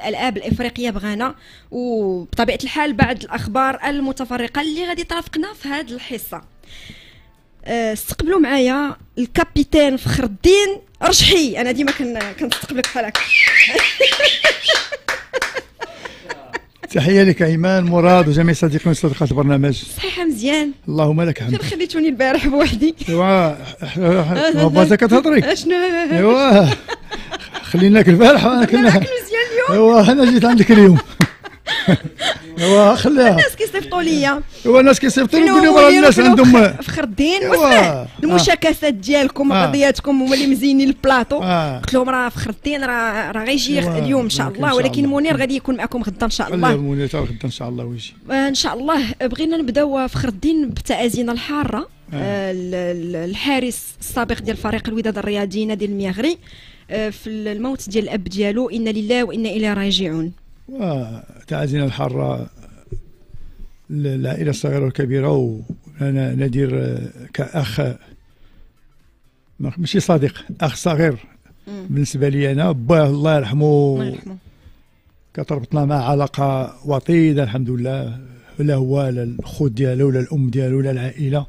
الالعاب الافريقيه بغانا، وبطبيعه الحال بعض الاخبار المتفرقه اللي غادي ترافقنا في هذه الحصه. استقبلوا معايا الكابيتان فخر الدين رشحي. انا ديما كنستقبلك بحال هكا. تحيه لك ايمان مراد وجميع صديقي وصديقات البرنامج. صحيحه مزيان اللهم لك الحمد. فين خليتوني البارح بوحدي؟ ايوا بازا كتهضري. اشنو ايوا خليناك البارح وانا كنا مزيان اليوم. ايوا انا جيت عندك اليوم. ايوا خليها. الناس كيصيفطوا ليا. ايوا الناس كيصيفطوا لي يقولوا راه الناس عندهم فخر الدين واسمع المشاكسات ديالكم وقضياتكم هما اللي مزينين البلاطو. قلت لهم راه فخر الدين راه غيجي اليوم ان شاء الله، ولكن منير غادي يكون معكم غدا ان شاء الله. منير غدا ان شاء الله ويجي ان شااء الله. بغينا نبداو فخر الدين بتعازينا الحاره. الحارس السابق ديال فريق الوداد الرياضي نادي المياغري في الموت ديال الاب ديالو، انا لله وانا اليه راجعون. وتعازينا الحاره للعائله الصغيره والكبيره، وانا ندير كاخ ماشي صديق، اخ صغير بالنسبه لي انا. باه الله يرحمه كتربطنا مع علاقه وطيده الحمد لله، لا هو لا الخوت ديالو ولا الام ديالو ولا العائله.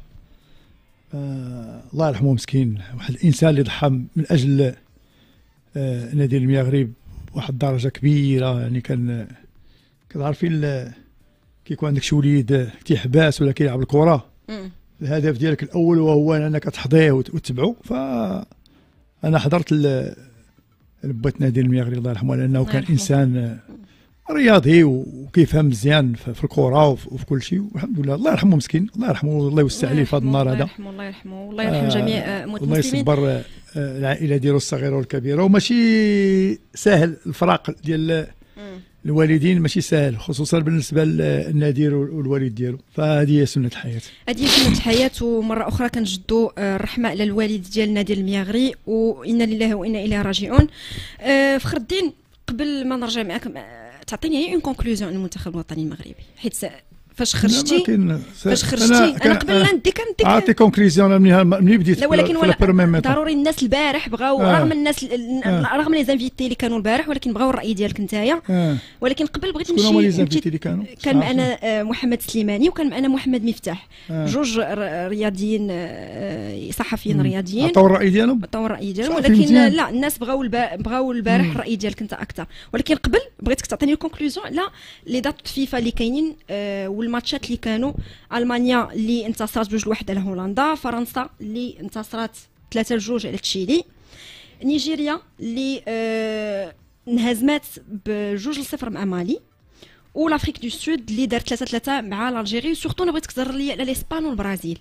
الله يرحمه مسكين، واحد الانسان اللي ضحى من اجل نادي المياغري بواحد الدرجه كبيره. يعني كتعرفين كيكون عندك شي وليد تيحباس ولا كيلعب الكره، الهدف ديالك الاول وهو انك تحضيه وتتبعه. فانا حضرت لبيت نادي المياغري الله يرحمه، لانه كان انسان رياضي وكيفهم مزيان في الكره وفي كل شيء، والحمد لله. الله يرحمه مسكين، الله يرحمه الله يوسع عليه في هذا النهار هذا. الله يرحمه والله يرحم جميع المسلمين. الله يصبر العائله ديالو الصغيره والكبيره. وماشي سهل الفراق ديال الوالدين، ماشي سهل خصوصا بالنسبه للنادي والوالد ديالو. فهذه هي سنه الحياه. هذه سنه الحياه. ومره اخرى كنجدوا الرحمه على الوالد ديال نادي المياغري، وانا لله وانا اليه راجعون. فخر الدين قبل ما نرجع معك تعطيني هي اون كونكلوزيون عن المنتخب الوطني المغربي، حيت فاش خرجتي انا قبل لا نديك عطي كونكلوزيون ملي بديت. لا ولكن ضروري الناس البارح بغاو رغم الناس رغم لي زانفيتي اللي كانوا البارح، ولكن بغاو الراي ديالك نتايا. ولكن قبل بغيت نمشي. شكون هما لي زانفيتي اللي كانوا؟ كان معنا محمد سليماني وكان معنا محمد مفتاح، جوج رياضيين صحفيين رياضيين. عطاو الراي ديالهم ولكن لا الناس بغاو البارح الراي ديالك انت اكثر. ولكن قبل بغيتك تعطيني الكونكلوزيون على لي دات فيفا اللي كاينين والماتشات اللي كانوا. المانيا اللي انتصرت 2-1 على هولندا، فرنسا اللي انتصرت 3-2 على تشيلي، نيجيريا اللي انهزمت ب2-0 مع مالي، والافريك دو سود اللي دار 3-3 مع الجيري. وسورتو انا بغيتك تهضر لي على الاسبان والبرازيل.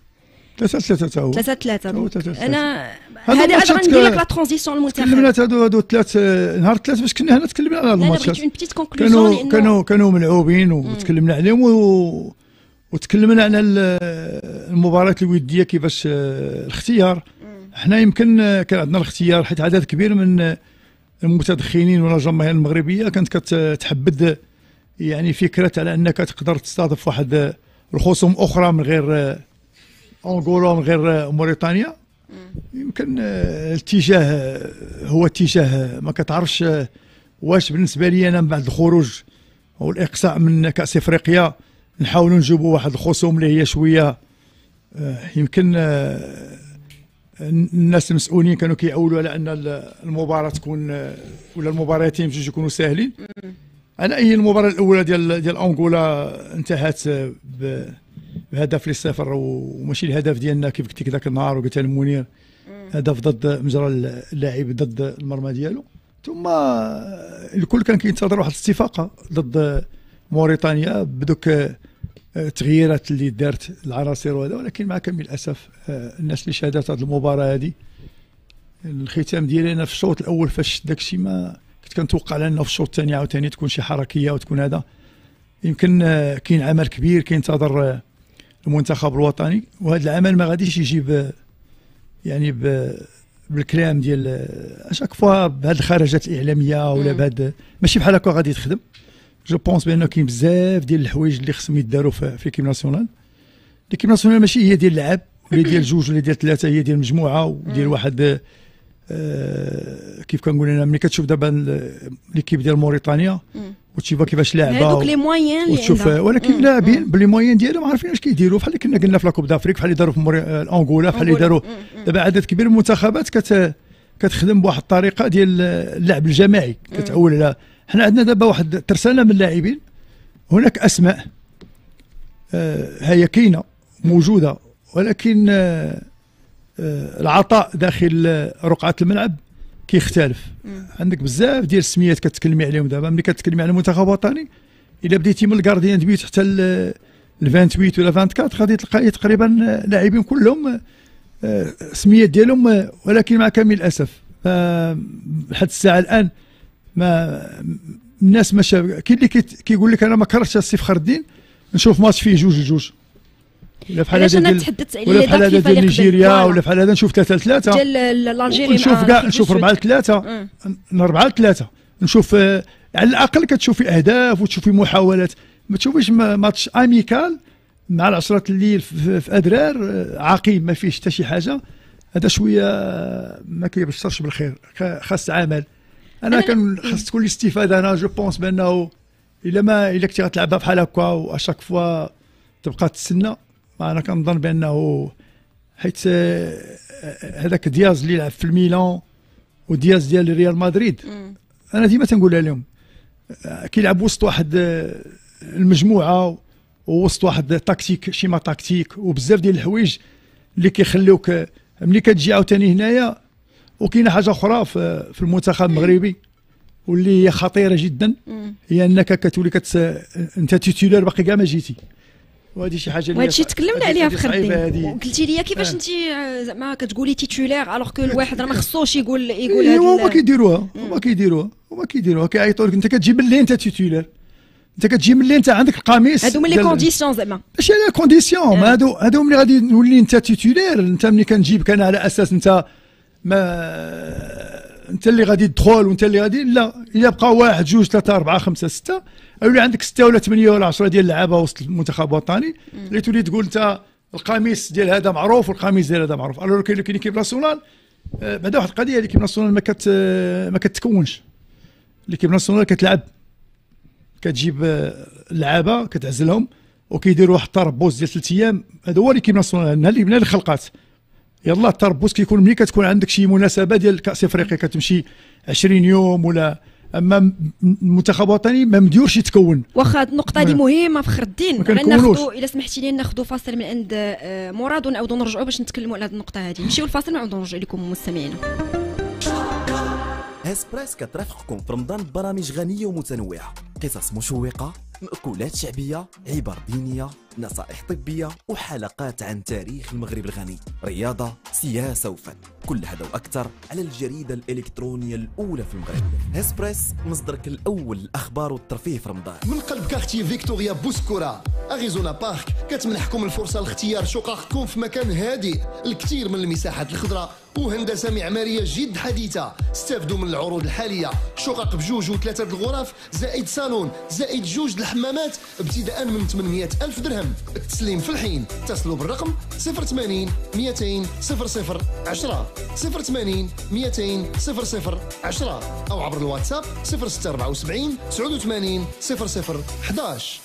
3-3 انا هذه اجرا ندير لك لا ترانزيسيون المنتخب. تكلمنا هادو ثلاث نهار ثلاث باش كنا هنا تكلمنا على الماتشات. كانوا ملعوبين وتكلمنا عليهم وتكلمنا على المباراه الوديه كيفاش الاختيار. حنا يمكن كان عندنا الاختيار حيت عدد كبير من المتدخلين ولا الجماهير المغربيه كانت كتحبذ يعني فكره على انك تقدر تستضيف واحد الخصوم اخرى من غير أنغولا من غير موريتانيا. يمكن الاتجاه هو اتجاه ما كتعرفش واش بالنسبه لي انا من بعد الخروج او الاقصاء من كاس افريقيا نحاولوا نجيبوا واحد الخصوم اللي هي شويه يمكن الناس المسؤولين كانوا كيعولوا على ان المباراه تكون ولا المباراتين بجوج يكونوا ساهلين. انا هي المباراه الاولى ديال انغولا انتهت بهدف ل0 وماشي الهدف ديالنا كيف قلت لك ذاك النهار وقلت لمنير، هدف ضد مجرى اللاعب ضد المرمى ديالو. ثم الكل كان كينتظر واحد الاستفاقه ضد موريتانيا بدوك التغييرات اللي دارت العناصر وهذا. ولكن مع كامل الاسف الناس اللي شاهدت هذه المباراه هذه الختام ديالي انا في الشوط الاول فاش داك الشيء ما كنت كنتوقع انه في الشوط الثاني عاوتاني تكون شي حركيه وتكون هذا. يمكن كاين عمل كبير كينتظر المنتخب الوطني، وهذا العمل ما غاديش يجيب يعني بالكلام ديال اشاك فوا بهذه الخرجات الاعلاميه ولا بهذا ماشي بحال هكا غادي تخدم. جو بونس بانه كاين بزاف ديال الحوايج اللي خصهم يداروا في ليكيب ناسيونال. ليكيب ناسيونال ماشي هي ديال اللعب ولا ديال جوج ولا ديال ثلاثه، هي ديال مجموعه وديال واحد كيف كنقول انا ملي كتشوف دابا ليكيب ديال موريتانيا وتشوف كيفاش لاعبه هذوك لي موين اللي وتشوف عندها. ولكن لاعبين بلي موين ديالهم عارفين اش كيديروا بحال اللي كنا قلنا في لاكوب دافريك بحال اللي داروا في انغولا بحال اللي داروا دابا عدد كبير من المنتخبات كتخدم بواحد الطريقه ديال اللعب الجماعي كتعول على حنا عندنا دابا واحد ترسانه من اللاعبين هناك اسماء هي كاينه موجوده ولكن العطاء داخل رقعه الملعب كيختلف. عندك بزاف ديال السميات كتكلمي عليهم دابا ملي كتكلمي على المنتخب الوطني الا بديتي من الكارديان دبيوت حتى ل 28 ولا 24 غادي تلقاي تقريبا لاعبين كلهم سميات ديالهم ولكن مع كامل الاسف لحد الساعه الان ما الناس ما كاين اللي كيقول لك انا ما كرهتش السي فخر الدين نشوف ماتش فيه 2-2 ولا بحال هذا ديال ولا بحال هذا ديال نيجيريا ولا بحال هذا نشوف 3-3 ديال الجيري نشوف كاع نشوف 4-3 4-3 نشوف على الاقل كتشوفي اهداف وتشوفي محاولات ما تشوفيش ماتش اميكال مع العشرة الليل في ادرار عقيم ما فيهش حتى شي حاجه هذا شويه ما كيبشرش بالخير خاص عمل انا خاص تكون الاستفاده انا جو بونس بانه الا كنتي غتلعبها بحال هكا واشاك فوا تبقى تسنى انا كنظن بانه حيت هذاك دياز اللي يلعب في الميلان ودياز ديال ريال مدريد انا ديما تنقولها لهم كيلعب وسط واحد المجموعه ووسط واحد تكتيك شيما تكتيك وبزاف ديال الحوايج اللي كيخليوك ملي كتجي عاوتاني هنايا. وكاينه حاجه اخرى في المنتخب المغربي واللي هي خطيره جدا هي انك كتولي انت تيتولار باقي كاع ما جيتي وهذه شي حاجه وهذا الشيء تكلمنا عليها في خدين وقلتي لي كيفاش انت زعما كتقولي تيتولار الوغ كو الواحد راه ما خصوش يقول هذا هما كيديروها كيعيطوا لك انت كتجي ملي انت تيتولار انت كتجي ملي انت عندك القميص هادو من لي كونديسيون زعما ماشي على كونديسيون هادو ملي غادي نولي انت تيتولار انت ملي كنجيبك انا على اساس انت انت اللي غادي تدخل وانت اللي غادي لا الا بقى 1 2 3 4 5 6 يولي عندك 6 ولا 8 ولا 10 ديال اللعابه وسط المنتخب الوطني اللي تولي تقول انت القميص ديال هذا معروف والقميص ديال هذا معروف. الوغ كاين ليكيب ناسيونال بعدا واحد القضيه ليكيب ناسيونال ما كتكونش ليكيب ناسيونال كتلعب كتجيب اللعابه كتعزلهم وكيديروا واحد التربص ديال 3 ايام هذا هو ليكيب ناسيونال النهار اللي خلقات يلا التربص كيكون ملي كتكون عندك شي مناسبه ديال كاس افريقيا كتمشي 20 يوم ولا اما المنتخب الوطني ما مديورش يتكون. واخا النقطه هذه مهمه فخر الدين ناخذوا الا سمحتي لي ناخذوا فاصل من عند مراد ونعاودوا نرجعوا باش نتكلموا على هذه النقطه هذه نمشيو الفاصل ونعاودوا نرجعوا لكم مستمعينا. اسبريس كترافقكم في رمضان ببرامج غنيه ومتنوعه قصص مشوقه مأكولات شعبيه عبر دينيه نصائح طبيه وحلقات عن تاريخ المغرب الغني رياضه سياسه وفن كل هذا واكثر على الجريده الالكترونيه الاولى في المغرب. اسبريس مصدرك الاول للاخبار والترفيه في رمضان. من قلب كارتي فيكتوريا بوسكورا اريزونا بارك كتمنحكم الفرصه لاختيار شققكم في مكان هادئ الكثير من المساحات الخضراء وهندسه معماريه جد حديثه. استافدوا من العروض الحاليه شقق بجوج وثلاثه الغرف زائد صالون زائد جوج الحمامات ابتداء من 800 ألف درهم. التسليم في الحين اتصلوا بالرقم 080 200 00 10 080 200 00 10 او عبر الواتساب 0674 89 00 11.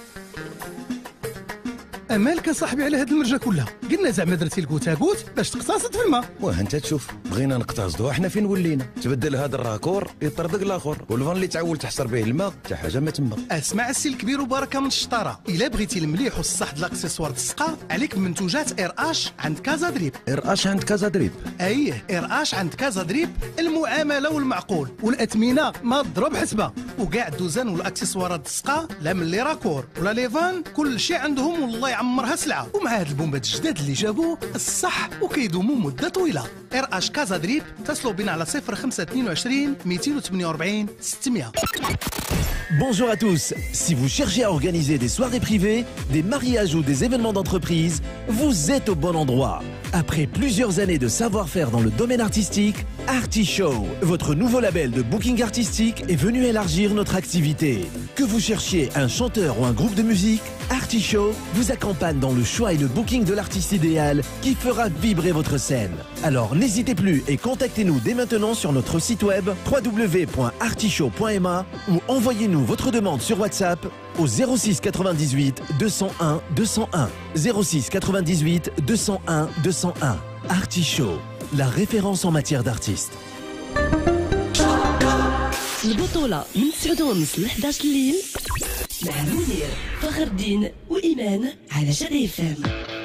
مالك صاحبي على هاد المرجه كلها قلنا زعما درتي الكوتاكوت باش تقتصد في الماء. واه انت تشوف بغينا نقتصدوا احنا فين ولينا تبدل هذا الراكور يطردق الاخر والفان اللي تعول تحصر به الماء حتى حاجه ما تما. اسمع السي الكبير وبركه من الشطاره الا بغيتي المليح والصح د الاكسسوار السقا عليك بمنتوجات ار اش عند كازا دريب. ار اش عند كازا دريب اييه ار اش عند كازا دريب المعامله والمعقول والاثمنه ما تضرب حسبه وكاع الدوزان والاكسسوارات السقا لا من لي راكور ولا لي فان كل شيء عندهم والله يعمرها سلعه. ومع هاد البومبات الجداد اللي جابوا الصح وكيدوموا مده طويله. ار اش كازا دريب اتصلوا بنا على 0522 248 600. Bonjour à tous. Si vous cherchez à organiser des soirées privées, des mariages ou des événements d'entreprise, vous êtes au bon endroit. Après plusieurs années de savoir-faire dans le domaine artistique, Artishow, votre nouveau label de booking artistique est venu élargir notre activité. Que vous cherchiez un chanteur ou un groupe de musique, Artishow vous accompagne dans le choix et le booking de l'artiste idéal qui fera vibrer votre scène. Alors n'hésitez plus et contactez-nous dès maintenant sur notre site web www.artishow.ma ou envoyez-nous votre demande sur WhatsApp au 06 98 201 201 06 98 201 201. Artishow, la référence en matière d'artistes. البطولة من 9:30 ل 11 الليل مع منير فخر الدين وإيمان على جدة اف ام.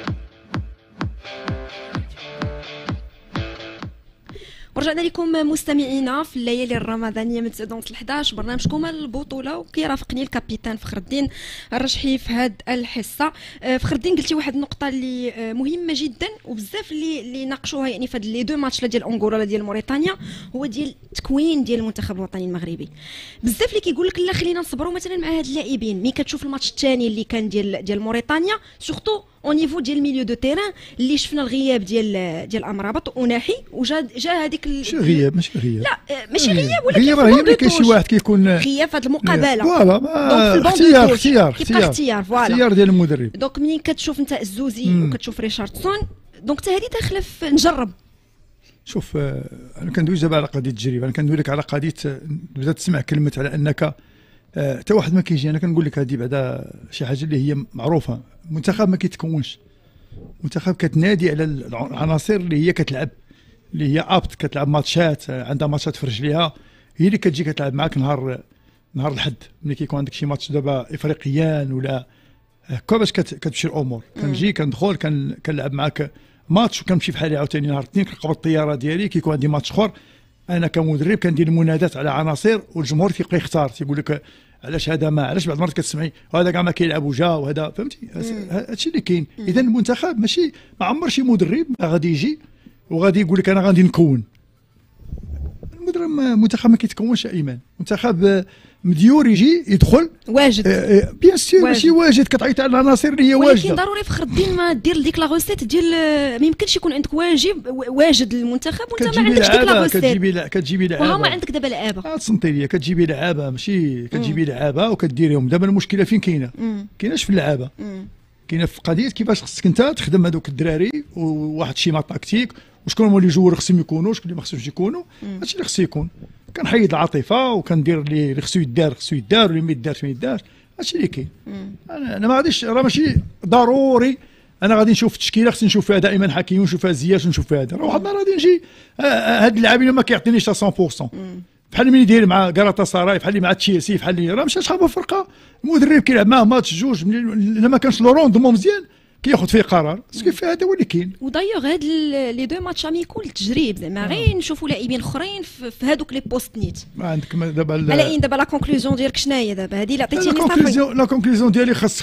ورجعنا لكم مستمعينا في الليالي الرمضانيه من 9 ل 11 برنامجكم البطوله، وكيرافقني الكابيتان فخر الدين الرشحي في هذه الحصه. فخر الدين قلتي واحد النقطه اللي مهمه جدا وبزاف اللي ناقشوها يعني في هاد لي دو ماتش ديال انغولا ديال موريتانيا، هو ديال التكوين ديال المنتخب الوطني المغربي. بزاف اللي كيقول لك لا خلينا نصبروا مثلا مع هاد اللاعبين. مي كتشوف الماتش الثاني اللي كان ديال موريتانيا سورتو او نيفو ديال الميليو دو تيران اللي شفنا الغياب ديال امرابط وناحي، وجا هذيك ماشي غياب لا ماشي غياب، ولكن غياب راه هي كاين شي واحد كيكون غياب في هذه المقابله. فوالا اختيار ديال المدرب. دونك منين كتشوف انت الزوزي وكتشوف ريشاردسون، دونك حتى هذه داخله في نجرب. شوف انا كندوي دابا على قضيه التجربه، انا كندوي لك على قضيه بدات تسمع كلمه على انك حتى واحد ما كيجي. انا كنقول لك هذه بعدا شي حاجه اللي هي معروفه. المنتخب ما كيتكونش، المنتخب كتنادي على العناصر اللي هي كتلعب، اللي هي ابط كتلعب ماتشات، عندها ماتشات في رجليها، هي اللي كتجي كتلعب معاك نهار الحد ملي كيكون عندك شي ماتش دابا افريقيان ولا هكا باش كتمشي الامور. كنجي كندخل كنلعب معاك ماتش وكنمشي في حالي عاوتاني نهار الاثنين كنقبض الطياره ديالي كيكون عندي ماتش اخر. انا كمدرب كندير المنادات على عناصر والجمهور كيبقى يختار، تيقول لك علاش هذا ما علاش. بعض المرات كتسمعي هذا كاع ما كيلعب وجا وهذا، فهمتي هادشي اللي كاين. اذا المنتخب ماشي ما عمر شي مدرب غادي يجي وغادي يقول لك انا غادي نكون. المنتخب ما كيتكونش ايمان، المنتخب مديور يجي يدخل واجد بيان سور ماشي واجد، كتعيط على العناصر اللي هي واجده. ولكن ضروري فخر الدين ما دير ديك لا غوسيت ديال ما يمكنش يكون عندك واجد المنتخب وانت ما عندكش ديك لا غوسيت. كتجيبي لعابه وهما عندك دابا لعابه تصنتي لي، كتجيبي لعابه ماشي كتجيبي لعابه وكديريهم. دابا المشكله فين كاينه؟ كايناش في اللعابه، كاينه في قضيه كيفاش خصك انت تخدم هذوك الدراري وواحد شيما تاكتيك، وشكون هما اللي جوار خصهم يكونوا شكون اللي ما خصهمش يكونوا. هادشي اللي خصو يكون. كنحيد العاطفه وكندير اللي خصو يدار واللي ما يدارش ما يدارش. هادشي اللي كاين. انا ما غاديش، راه ماشي ضروري انا غادي نشوف التشكيله خصني نشوف فيها دائما حكيم ونشوف فيها زياش ونشوف فيها هذا. راه واحد النهار غادي نجي هاد اللاعبين ما كيعطينيش 100%، بحال ملي داير مع كاراتا ساراي، بحال مع تشيلسي، بحال راه ماشي شحال فرقه. المدرب كيلعب معاه ماتش جوج الا ما كانش لو روندمون مزيان كياخذ فيه قرار. سكيف هذا هو اللي كاين. ودايوغ هاد لي دو ماتش اميكول التجريب زعما غير نشوفوا لاعبين اخرين في هذوك لي بوست نيت. ما عندك دابا على دابا لا كونكلوزيون ديالك شنو هي دابا؟ هذه اللي عطيتيني صافي. لا كونكلوزيون ديالي خاص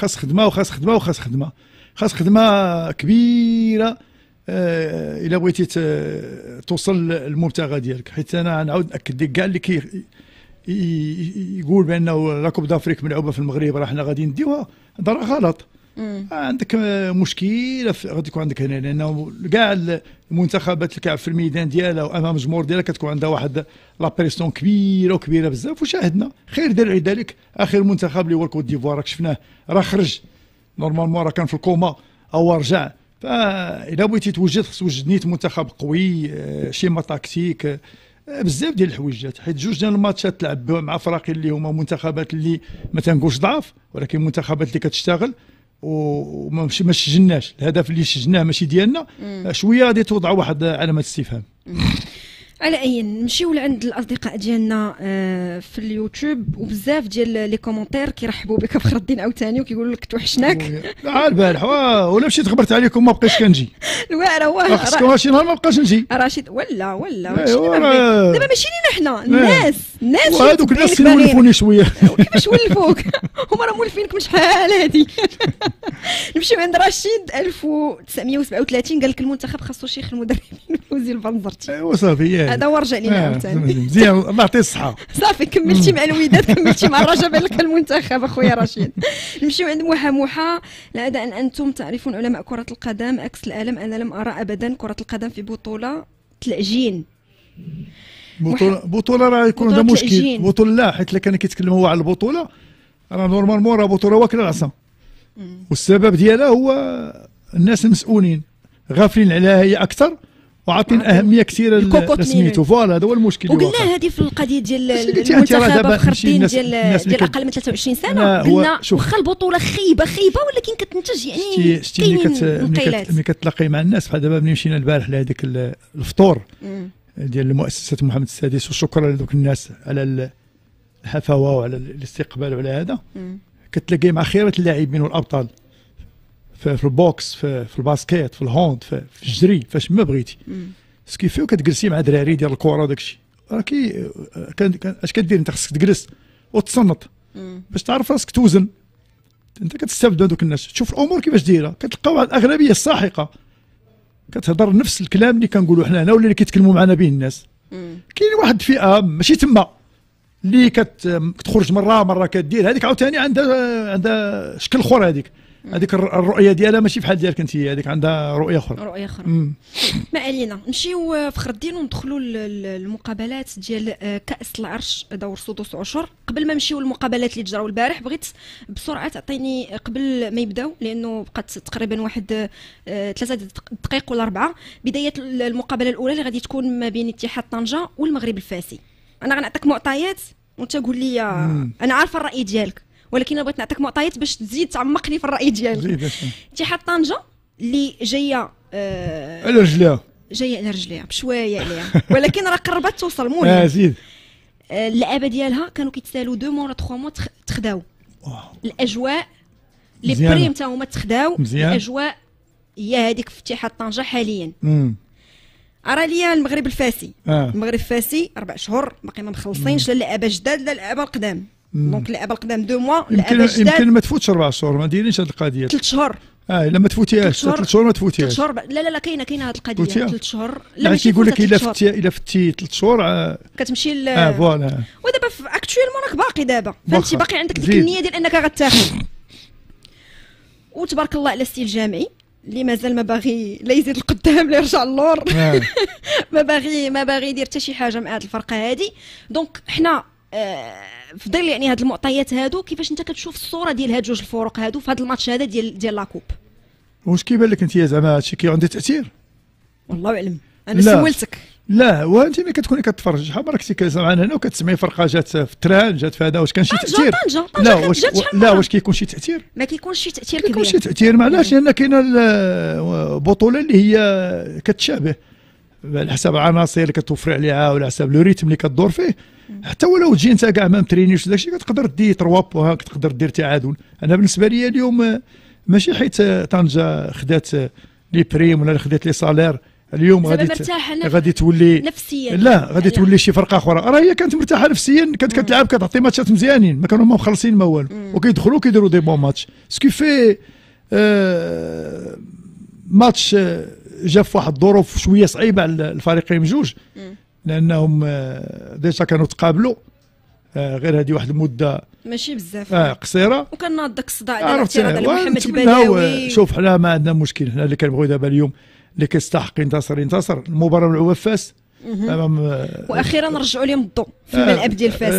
خدمه كبيره الا بغيتي توصل للمبتغى ديالك. حيت انا نعاود ناكد لك كاع اللي يقول بانه لا كوب دافريك ملعوبه في المغرب راه حنا غادي نديوها، هذا راه غلط. عندك مشكله غادي يكون عندك هنا، لانه كاع المنتخبات اللي كتلعب في الميدان ديالها وامام الجمهور ديالها كتكون عندها واحد لابريسيون كبيره بزاف. وشاهدنا خير دار ذلك اخر منتخب اللي هو الكوت ديفوار، راك شفناه راه خرج نورمالمون، راه كان في الكوما او رجع. فاذا بغيتي توجد خص توجد نيت منتخب قوي، شيما تاكتيك، بزاف ديال الحويجات. حيت جوج ديال الماتشات تلعب مع فراقي اللي هما منتخبات اللي ما تنقولش ضعاف، ولكن منتخبات اللي كتشتغل وما سجلناش الهدف اللي سجلناه ماشي ديالنا. شويه غادي توضع واحد علامه استفهام. على اي نمشيو لعند الاصدقاء ديالنا في اليوتيوب، وبزاف ديال لي كومونتير كيرحبوا بك بخير الدين عاوتاني وكيقولوا لك توحشناك. لا البارح ولا مشيت خبرت عليكم ما بقيتش كنجي. لا راه خصكم شي نهار ما بقاش نجي رشيد ولا دابا ماشي لينا حنا الناس وهذوك الناس اللي ولفوني شويه. كيفاش ولفوك؟ هما راه مولفينك من شحال هادي. نمشيو عند رشيد 1937 قال لك المنتخب خاصو شيخ المدربين فوزي البنزرتي. ايوا صافي هذا هو رجع لينا عاوتاني. مزيان الله يعطيه الصحه. صافي كملتي مع الوداد، كملتي مع الرجاء، بان لك المنتخب اخويا رشيد. نمشيو عند موحى لا ان انتم تعرفون علماء كره القدم اكس العالم، انا لم ارى ابدا كره القدم في بطوله تلعجين بطوله راه يكون هذا مشكل. بطوله لا، حيت الا كان كيتكلم هو على البطوله راه نورمالمون راه بطوله واكله العصا، والسبب ديالها هو الناس المسؤولين غافلين عليها هي اكثر وعاطين اهميه كثيره لسميتو. فوالا هذا هو المشكل. وقلنا هذه في القضيه ديال المنتخب فخر الدين ديال اقل من 23 سنه، قلنا واخا البطوله خيبه ولكن كتنتج يعني كاينين مقيلات. ملي كتلاقي مع الناس بحال دابا ملي مشينا البارح لهذيك الفطور ديال مؤسسه محمد السادس، وشكرا لذوك الناس على الحفاوه وعلى الاستقبال وعلى هذا، كتلاقي مع خيره اللاعبين والابطال في البوكس، في الباسكيت، في الهوند، في الجري، فاش ما بغيتي سكيفيو كتجلسي مع دراري ديال الكره وداك الشيء. راه اش كدير انت؟ خصك تجلس وتصنت باش تعرف راسك توزن. انت كتستافد هذوك الناس، تشوف الامور كيفاش دايره، كتلقاو واحد الاغلبيه الساحقه كتهضر نفس الكلام اللي كنقولوا حنا هنا ولا اللي كيتكلموا معنا به الناس. كاين واحد الفئه ماشي تما اللي كتخرج مره كدير هذيك، عاوتاني عندها شكل اخر. هذيك الرؤيه ديالها ماشي بحال ديالك انت، هذيك عندها رؤيه اخرى. ما علينا. نمشيو فخر الدين وندخلوا للمقابلات ديال كاس العرش دور سدس عشر. قبل ما نمشيو للمقابلات اللي تجراو البارح، بغيت بسرعه تعطيني قبل ما يبداو، لانه بقات تقريبا واحد 3 دقائق ولا 4، بدايه المقابله الاولى اللي غادي تكون ما بين اتحاد طنجه والمغرب الفاسي. انا غنعطيك معطيات وانت قول لي. انا عارفه الراي ديالك، ولكن انا بغيت نعطيك معطيات باش تزيد تعمقني في الراي ديالك. اتحاد طنجه اللي جايه على رجليها، على رجليها بشويه عليها، ولكن راه قربت توصل. المهم زيد اللعابه ديالها كانوا كيتسالوا 2 موا ولا 3 موا تخداو. الاجواء لي بريم تا هما تخداو. الاجواء هي هذيك في اتحاد طنجه حاليا. ارى ليا المغرب الفاسي. المغرب الفاسي 4 شهور باقي ما مخلصينش، لا لعابه جداد لا لعابه القدام. دونك اللعابه القدام 2 موا، اللعابه جداد يمكن ما تفوتش 4 شهور، ما دايرينش هذه القضيه. 3 شهور. الا ما تفوتيهاش 3 شهور ما تفوتيهاش. 3 شهور لا كاينه هذه القضيه 3 شهور. لا ماشي يقول لك الا فتي 3 شهور كتمشي فوالا. ودابا اكطويلمون راك باقي دابا فهمتي، باقي عندك ديك النيه ديال انك غتاخذ. وتبارك الله على السي الجامعي اللي مازال ما باغي لا يزيد القدام لا يرجع اللور. ما باغي يدير حتى شي حاجه مع هذه الفرقه هذه. دونك حنا في ظل يعني هاد المعطيات هادو، كيفاش انت كتشوف الصوره ديال هاد جوج الفرق هادو في هاد الماتش هذا ديال لاكوب؟ واش كيبان لك انت زعما هادشي عنده تاثير؟ والله اعلم. انا سولتك. لا وانت ملي كتكوني كتفرج شحال مره كنتي كتسمعنا هنا وكتسمعي فرقه جات في التران جات في هذا، واش كان شي تاثير؟ لا واش كيكون شي تاثير؟ ما كيكونش شي تاثير كبير. كيكون شي تاثير معلاش؟ لان كاينه البطوله اللي هي كتشابه على حسب العناصر اللي كتوفر عليها وعلى حسب لو ريتم اللي كدور فيه. حتى ولو تجي انت كاع ما مترينيش داكشي كتقدر دير 3 بوان، كتقدر دير تعادل. انا بالنسبه لي اليوم ماشي حيت طنجه خدات لي بريم ولا خدات لي صالير اليوم غادي تولي نفسيا. لا غادي تولي شي فرقه اخرى. راه هي كانت مرتاحه نفسيا، كانت كتلعب كتعطي ماتشات مزيانين، ما كانوا مخلصين ما والو، وكيدخلوا كيديروا دي بون ماتش. سكي في ماتش جا في واحد الظروف شويه صعيبه على الفريقين بجوج، لانهم ديجا كانوا تقابلوا غير هذه واحد المده ماشي بزاف قصيره، وكان ناض داك الصداع ديال الاعتراض على محمد البداوي. شوف حنا ما عندنا مشكل، حنا اللي كنبغيو دابا اليوم اللي كيستحق ينتصر. المباراه ملعوبه في فاس امام واخيرا رجعوا لهم الضوء في الملعب ديال فاس.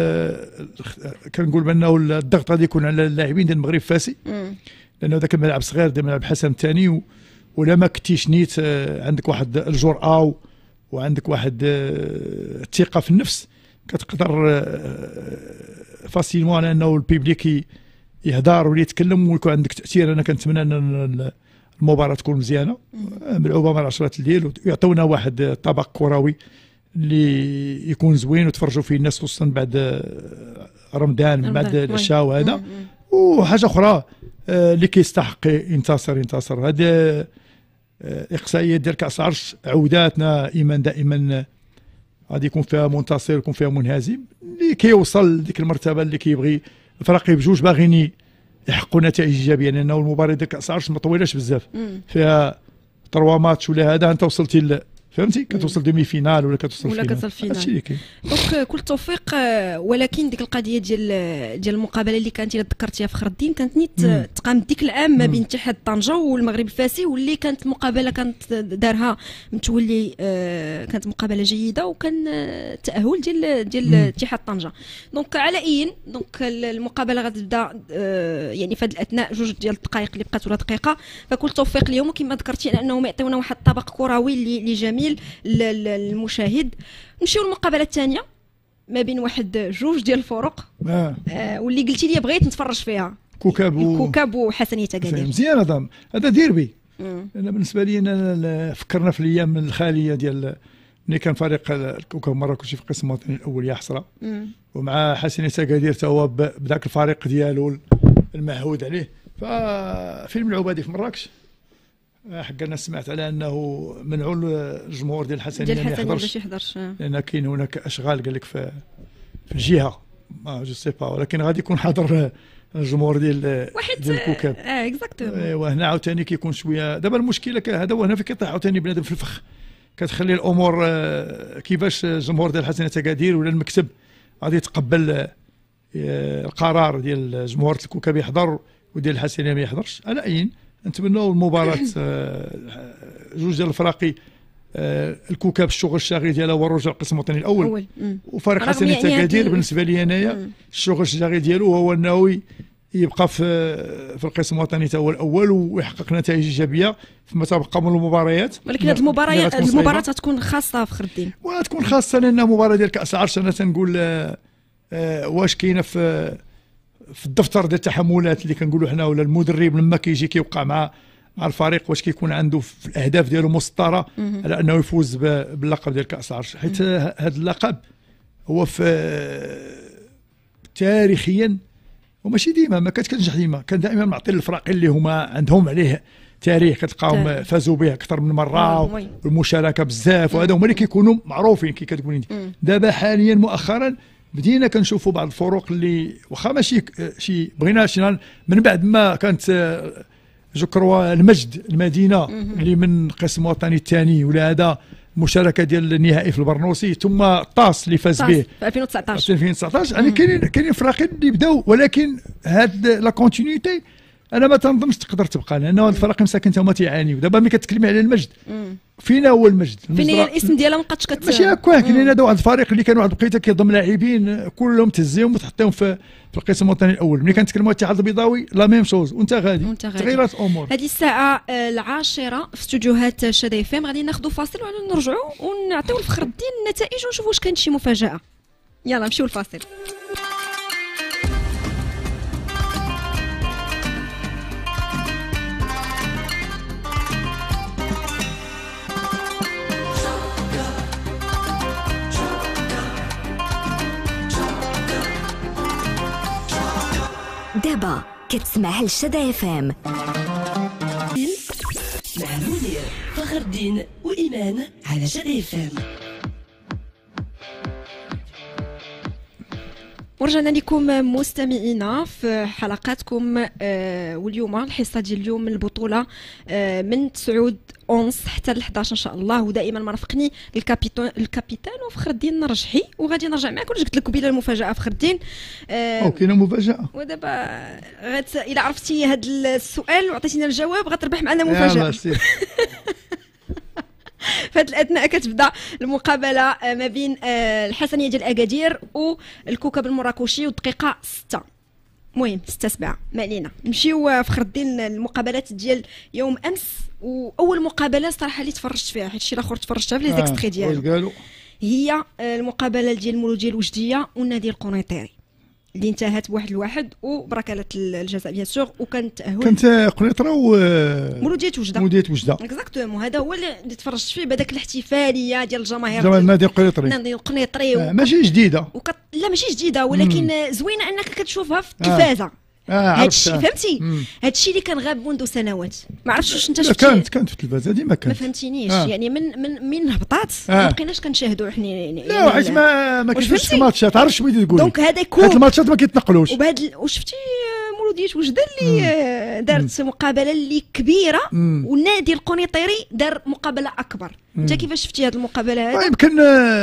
كنقول بانه الضغط غادي يكون على اللاعبين ديال المغرب فاسي، لانه ذاك الملعب صغير ديال ملعب حسن الثاني، ولا ما كنتيش نيت عندك واحد الجرأه وعندك واحد الثقه في النفس، كتقدر فاسيلمون على انه البيبليك يهدر ولا يتكلم ويكون عندك تاثير. انا كنتمنى ان المباراه تكون مزيانه ملعوبه مع 10 الليل، ويعطونا واحد الطبق كروي اللي يكون زوين وتفرجوا فيه الناس، خصوصا بعد رمضان بعد العشاء وهذا. وحاجه اخرى اللي كيستحق ينتصر. هذه اقصائيه ديال كاس العرش عوداتنا دائما غادي يكون فيها منتصر ويكون فيها منهزم، اللي كيوصل لديك المرتبه اللي كيبغي. الفريقين بجوج باغيين يحققوا نتائج ايجابيه، لانه المباراه ديال كاس العرش ما طويلاش بزاف، فيها 3 ماتش ولا هذا انت وصلتي فهمتي كتوصل دومي فينال ولا كتوصل ولا فينال كتوصل فينال. هادشي اللي كاين. دونك كل التوفيق. ولكن ديك القضيه ديال المقابله اللي كانت الا ذكرتيها فخر الدين كانت نيت تقام ديك العام ما بين اتحاد طنجه والمغرب الفاسي، واللي كانت مقابله كانت دارها متولي كانت مقابله جيده، وكان التاهل ديال اتحاد طنجه. دونك على اين دونك المقابله غتبدا يعني في هذه الاثناء 2 ديال الدقائق اللي بقات ولا دقيقه. فكل التوفيق اليوم كما ذكرتي انهم يعطيونا واحد الطبق كروي اللي جميل للمشاهد. نمشيو للمقابله الثانيه ما بين 2 ديال الفرق واللي قلتي لي بغيت نتفرج فيها، كوكب وحسنيه اكادير. مزيان هذا ديربي. انا بالنسبه لي انا فكرنا في الايام الخاليه ديال ملي كان فريق الكوكب مراكشي في القسم الوطني الاول يا حسره، ومع حسنيه اكادير تا هو بذاك الفريق ديالو المعهود عليه. ففيلم العبادي في مراكش حق الناس سمعت على انه منعوا الجمهور ديال الحسنيه ما يحضرش لان كاين هناك اشغال قال لك في الجهه ما جو سي با، ولكن غادي يكون حاضر الجمهور ديال الكوكب. اكزاكتومون. ايوا هنا عاوتاني كيكون شويه دابا المشكله هذا هو هنا فين كيطيح عاوتاني بنادم في الفخ، كتخلي الامور كيفاش الجمهور ديال الحسنيه اكادير ولا المكتب غادي يتقبل القرار ديال جمهور الكوكب يحضر وديال الحسنيه ما يحضرش. على اين نتمنوا المباراه 2 ديال الفراقي، الكوكب الشغل الشاغل ديالها هو الرجوع القسم الوطني الاول، وفريق حسنيه اكادير بالنسبه لي انايا الشغل الشاغل ديالو هو انه يبقى في القسم الوطني تا هو الاول ويحقق نتائج ايجابيه فيما تبقى من المباريات. ولكن هذه المباراه تكون خاصه فخر الدين، وتكون خاصه لانها مباراه ديال كاس العرش. انا تنقول واش كاينه في الدفتر ديال التحملات اللي كنقولوا حنا ولا المدرب لما كيجي كيوقع مع الفريق واش كيكون عنده في الاهداف ديالو مسطره على انه يفوز باللقب ديال كاس العرش، حيت هذا اللقب هو تاريخيا وماشي ديما ما كتنجح ديما، كان دائما معطي للفرق اللي هما عندهم عليه تاريخ كتلقاهم فازوا به اكثر من مره والمشاركه بزاف، وهذا هما اللي كيكونوا معروفين كي كتقولي انت. دابا حاليا مؤخرا بدينا كنشوفوا بعض الفروق اللي واخا ماشي شي بغينا من بعد ما كانت جكروا المجد المدينه اللي من قسم وطني الثاني ولا هذا المشاركه ديال النهائي في البرنوسي، ثم طاس اللي فاز به في 2019 يعني كاينين فراقين اللي بداو، ولكن هاد لا كونتينيتي انا ما تنظنش تقدر تبقى، لانه هاد الفرق مساكن تا هما تيعانيو. دابا ملي كتكلمي على المجد فينا هو المجد فين هي الاسم ديالها ما بقاتش ماشي هكاك. كاينين هذا واحد الفريق اللي كانوا واحد الوقيته كيضم لاعبين كلهم تهزيهم وتحطيهم في القسم الوطني الاول. ملي كنتكلموا على الاتحاد البيضاوي لا ميم شوز وانت غادي تغيرات الامور. هذه الساعه 10 في استوديوهات شادي اف ام غادي ناخذوا فاصل ونرجعوا ونعطيو لفخر الدين النتائج ونشوفوا واش كانت شي مفاجاه. يلا نمشيو للفاصل. دابا كتسمع لشدا اف ام مع منير فخر الدين وإيمان على شدا اف ام. ورجعنا لكم مستمعينا في حلقاتكم، واليوم الحصه ديال اليوم من البطوله من 9 11 حتى ل 11 ان شاء الله. ودائما مرافقني الكابيتان وفخر الدين الرجحي، وغادي نرجع معكم. قلت لك قبيله المفاجاه فخر الدين كاينه مفاجاه، ودابا الا عرفتي هذا السؤال وعطيتينا الجواب غتربح معنا مفاجاه. في هذه الاثناء كتبدا المقابله ما بين الحسنيه ديال اكادير والكوكب المراكشي والدقيقه 6 المهم 6-7 ما علينا. نمشيو فخر الدين المقابلات ديال يوم امس، واول مقابله صراحه اللي تفرجت فيها حيت شي الاخر تفرجتها في لي زيكستري ديالو هي المقابله ديال المولوديه الوجديه والنادي القنيطري اللي انتهت بواحد الواحد وبركله الجزاء بيان سور، وكان التاهل كانت قنيطره مولوديه وجده. اكزاكتومون هذا هو اللي تفرجت فيه بهذاك الاحتفاليه ديال الجماهير ديال النادي القنيطري. النادي القنيطري ماشي جديده لا ماشي جديده، ولكن زوينه انك كتشوفها في التلفازه. هادشي فهمتي هادشي اللي كان غاب منذ سنوات. ما عرفتش واش انت شفتي. كانت في التلفازه ديما كانت. ما فهمتينيش يعني من هبطات ما بقيناش كنشاهدوا حنا يعني. لا حيت ما كاينش الماتشات عرفت شنو بغيتي تقول. دونك هذا هاد الماتشات ما كيتنقلوش. وشفتي وديت وجده اللي دارت مقابله اللي كبيره، والنادي القنيطري دار مقابله اكبر. انت كيفاش شفتي هذه المقابله هذه؟ يمكن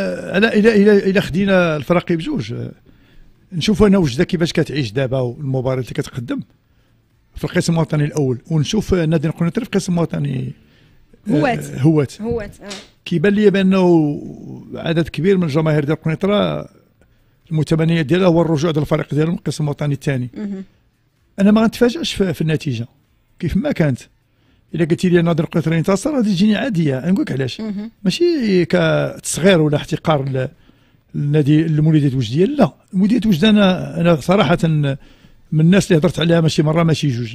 الى خدينا الفرق بجوج، نشوف انا وجده كيفاش كتعيش دابا والمباراه اللي كتقدم في القسم الوطني الاول، ونشوف النادي القنيطري في القسم الوطني هوات. كيبان لي بانه عدد كبير من الجماهير ديال القنيطره المتمنيه ديالها هو الرجوع ديال الفريق ديالهم القسم الوطني الثاني. انا ما غنتفاجئش في النتيجه كيف ما كانت. الا قلتي لي النادي القنيطري انتصر غادي تجيني عاديه، نقول لك علاش. ماشي كتصغير ولا احتقار النادي المولوديه وجديه، لا. المولوديه وجده انا صراحه من الناس اللي هضرت عليها ماشي مره ماشي جوج،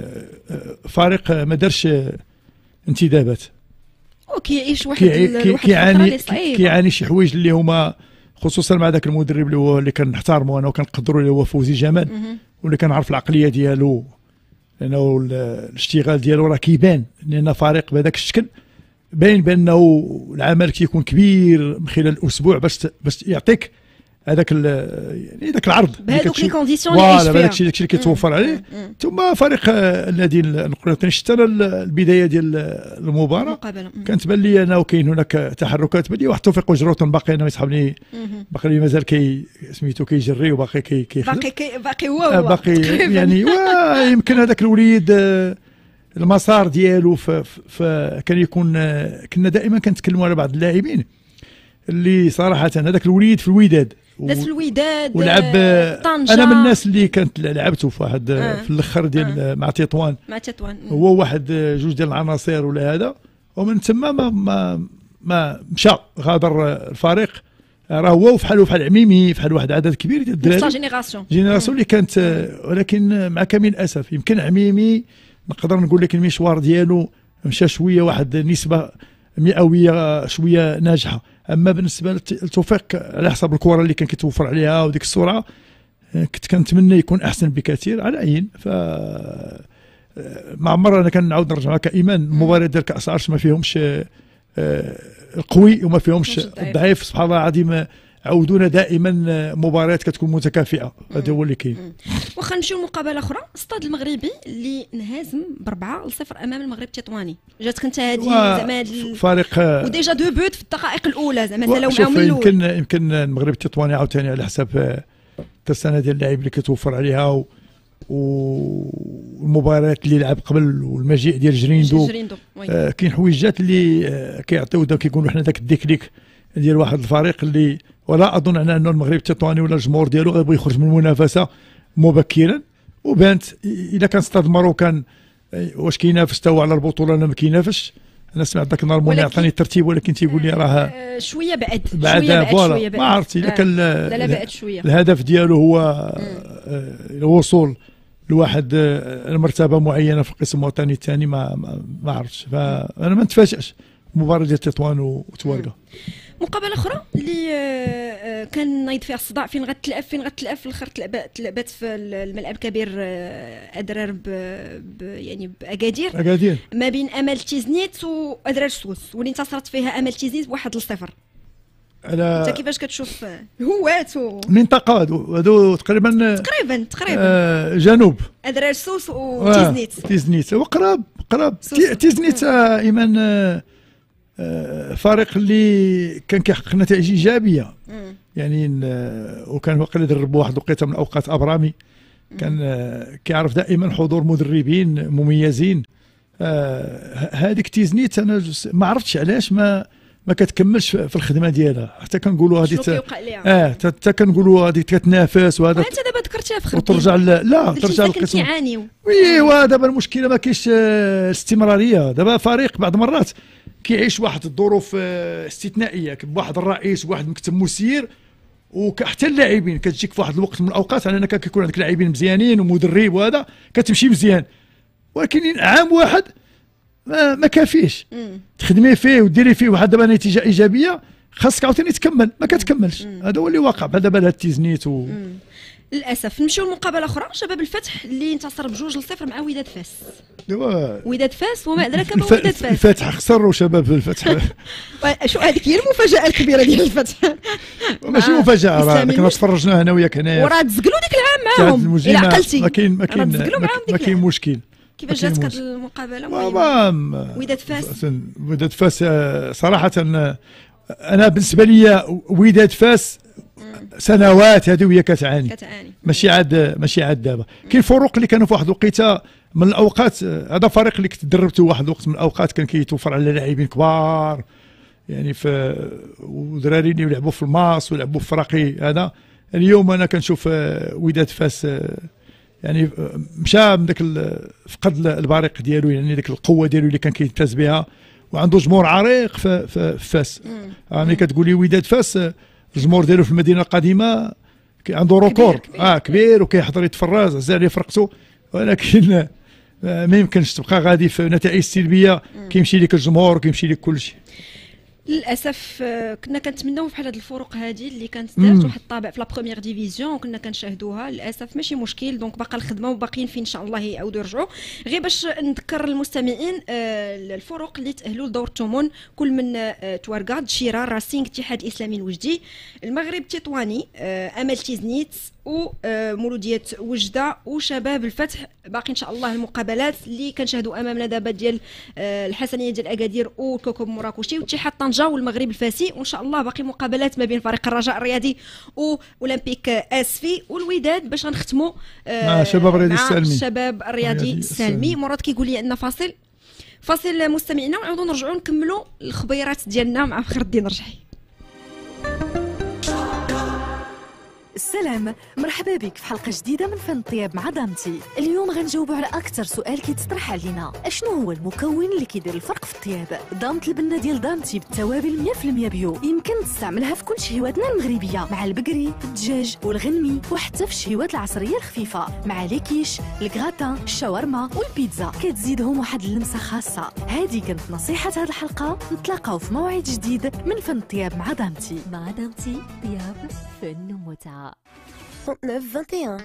فريق ما دارش انتدابات، وكيعيش واحد الفتره كيعاني شي حوايج اللي هما خصوصا مع ذاك المدرب اللي كنحترمو انا وكنقدروا اللي هو فوزي جمال، واللي كنعرف العقليه ديالو لانه الاشتغال ديالو راه كيبان. لان فريق بهذاك الشكل باين بانه العمل كيكون كبير من خلال الاسبوع باش يعطيك هذاك يعني ذاك العرض بهذوك لي كونديسيون اللي يعيش فيها. داك الشيء اللي كيتوفر عليه. ثم فريق النادي القنيطري شفت انا البدايه ديال المباراه كانت بان لي انا وكاين هناك تحركات بان لي واحد توفيق وجروطن باقي انا يسحبني باقي لي مازال سميتو كيجري وباقي باقي هو يعني يمكن هذاك الوليد المسار ديالو كان يكون كنا دائما كنتكلموا على بعض اللاعبين اللي صراحه هذاك الوليد في الوداد داز في الوداد ولعب طنجة. انا من الناس اللي كانت لعبته في واحد في الاخر ديال مع تطوان هو واحد جوج ديال العناصر ولا هذا، ومن ثم ما مشى غادر الفريق. راه هو وفحال عميمي فحال واحد عدد كبير ديال الدراري جينيراسيون اللي كانت، ولكن مع كامل الاسف يمكن عميمي نقدر نقول لك المشوار ديالو مشى شويه واحد نسبه مئويه شويه ناجحه. اما بالنسبه لتوفيق على حسب الكره اللي كان كيتوفر عليها وديك السرعه كنت كنتمنى يكون احسن بكثير. على عين مع عمر انا كنعاود نرجع معك ايمان، المباريات ديال كاس العرش ما فيهمش القوي وما فيهمش الضعيف. سبحان الله العظيم عودونا دائما مباريات كتكون متكافئه، هذا هو اللي كاين. واخا نمشيو لمقابله اخرى، الصاد المغربي اللي انهزم ب4-0 امام المغرب التطواني. جاتك انت هذه زعما فريق وديجا دو بوت في الدقائق الاولى زعما سالاو معاهم من الاول. يمكن المغرب التطواني عاوتاني على حساب الترسانه ديال اللاعب اللي كتوفر عليها والمباريات اللي لعب قبل والمجيء ديال جريندو كاين حويجات اللي كيعطيو كيقولوا حنا ذاك الديكليك ديال واحد الفريق اللي ولا اظن انه المغرب التطواني ولا الجمهور ديالو غيبغي يخرج من المنافسه مبكرا. وبانت اذا كان استاد مروكان واش كينافس تا هو على البطوله ولا ما كينافسش. انا سمعت ذاك النهار مولي عطاني الترتيب ولكن تيقول لي راه شويه بعد ما عرفتش اذا كان لا بعد شويه الهدف ديالو هو الوصول لواحد المرتبه معينه في القسم الوطني الثاني ما عرفتش. فانا ما نتفاجئش مباراه ديال تطوان وتوالقه. مقابله اخرى اللي كان نايض فيها الصداع فين غتلعب في الاخر تلعبات في الملعب الكبير ادرار يعني باكادير ما بين امل تيزنيت وادرار سوس، واللي انتصرت فيها امل تيزنيت ب1-0. انت كيفاش كتشوف هوات المنطقه هادو تقريبا جنوب ادرار سوس تيزنيت هو قراب تيزنيت ايمان فريق اللي كان كيحقق نتائج ايجابيه يعني وكان واقع يدرب واحد الوقيته من الاوقات ابرامي كان كيعرف دائما حضور مدربين مميزين. هذيك تيزنيت انا ما عرفتش علاش ما كتكملش في الخدمه ديالها، حتى كنقولوا هذه حتى كنقولوا هذه كتنافس وهذا انت دابا ذكرتيها في خدمه وترجع ترجع للقسم كيعانيو. ايوا دابا المشكله ما كاينش استمراريه. دابا فريق بعض المرات كيعيش واحد الظروف استثنائيه بواحد الرئيس وواحد مكتب مسير وحتى اللاعبين كتجيك في واحد الوقت من الاوقات انا كيكون عندك لاعبين مزيانين ومدرب وهذا كتمشي مزيان، ولكن عام واحد ما كافيش تخدمي فيه وديري فيه واحد دابا نتيجه ايجابيه خاصك عاوتاني تكمل ما كتكملش. هذا هو اللي واقع بحال دابا هاد تيزنيت للاسف. نمشيو لمقابله اخرى، شباب الفتح اللي انتصر ب2-0 مع وداد فاس. وداد فاس وما ادراك ما وداد فاس. الفتح خسر وشباب الفتح. شو هذيك هي المفاجاه الكبيره ديال الفتح. ماشي مفاجاه، راه كنا تفرجنا هنا وياك هنايا وراه تزقلوا ديك العام معاهم الى عقلتي. ما كاين مشكل. كيفاش جاتك هذه المقابله؟ وداد فاس صراحه انا بالنسبه لي وداد فاس سنوات هذه وهي كتعاني. ماشي عاد دابا. كاين فروق اللي كانوا في واحد الوقيته من الاوقات. هذا فريق اللي كنت دربته واحد الوقت من الاوقات، كان كيتوفر على لاعبين كبار يعني ودراري اللي يلعبوا في الماس ويلعبوا في فراقي. هذا اليوم انا كنشوف وداد فاس يعني مشى من داك فقد البريق ديالو، يعني ديك القوه ديالو اللي كان كيمتاز بها، وعنده جمهور عريق في فاس. يعني كتقولي وداد فاس الجمهور ديالو في المدينه القديمه عنده روكور كبير وكيحضر يتفرج عزيز عليه فرقته، ولكن ما يمكنش تبقى غادي في نتائج سلبيه. كيمشي لك الجمهور وكيمشي لك كل شيء. للاسف كنا كنتمناو بحال هاد الفروق هذه اللي كانت دارت واحد الطابع في لا بروميير ديفيزيون وكنا كنشاهدوها. للاسف ماشي مشكل، دونك باقا الخدمه وباقيين فين ان شاء الله يعاودوا يرجعوا. غير باش نذكر المستمعين الفروق اللي تاهلوا لدور الثمن، كل من توارقاد، شيرار، راسينغ، اتحاد الاسلامي الوجدي، المغرب تطواني، امل تيزنيت ومولوديه وجده وشباب الفتح. باقي ان شاء الله المقابلات اللي كنشاهدوا امامنا دابا ديال الحسنيه ديال اكادير وكوكب مراكشي واتحاد طنجه والمغرب الفاسي، وان شاء الله باقي مقابلات ما بين فريق الرجاء الرياضي واولمبيك اسفي والوداد باش غنختموا مع شباب الرياضي السالمي. الشباب الرياضي السالمي. مراد كيقول لي ان فاصل مستمعينا، ونعاودوا نرجعوا نكملوا الخبيرات ديالنا مع فخر الدين رجحي. السلام، مرحبا بك في حلقة جديدة من فن الطياب مع دامتي. اليوم غنجاوبوا على أكثر سؤال كيتطرح علينا، اشنو هو المكون اللي كيدير الفرق في الطياب؟ دامت البنة ديال دامتي بالتوابل 100% بيو، يمكن تستعملها في كل شهيواتنا المغربية، مع البقري، الدجاج والغنمي، وحتى في الشهيوات العصرية الخفيفة، مع ليكيش، الكغاتان، الشاورما والبيتزا، كتزيدهم واحد اللمسة خاصة. هذه كانت نصيحة هذه الحلقة، نتلاقاو في موعد جديد من فن الطياب مع دامتي. مع دامتي طياب فن ومتعة. 39-21.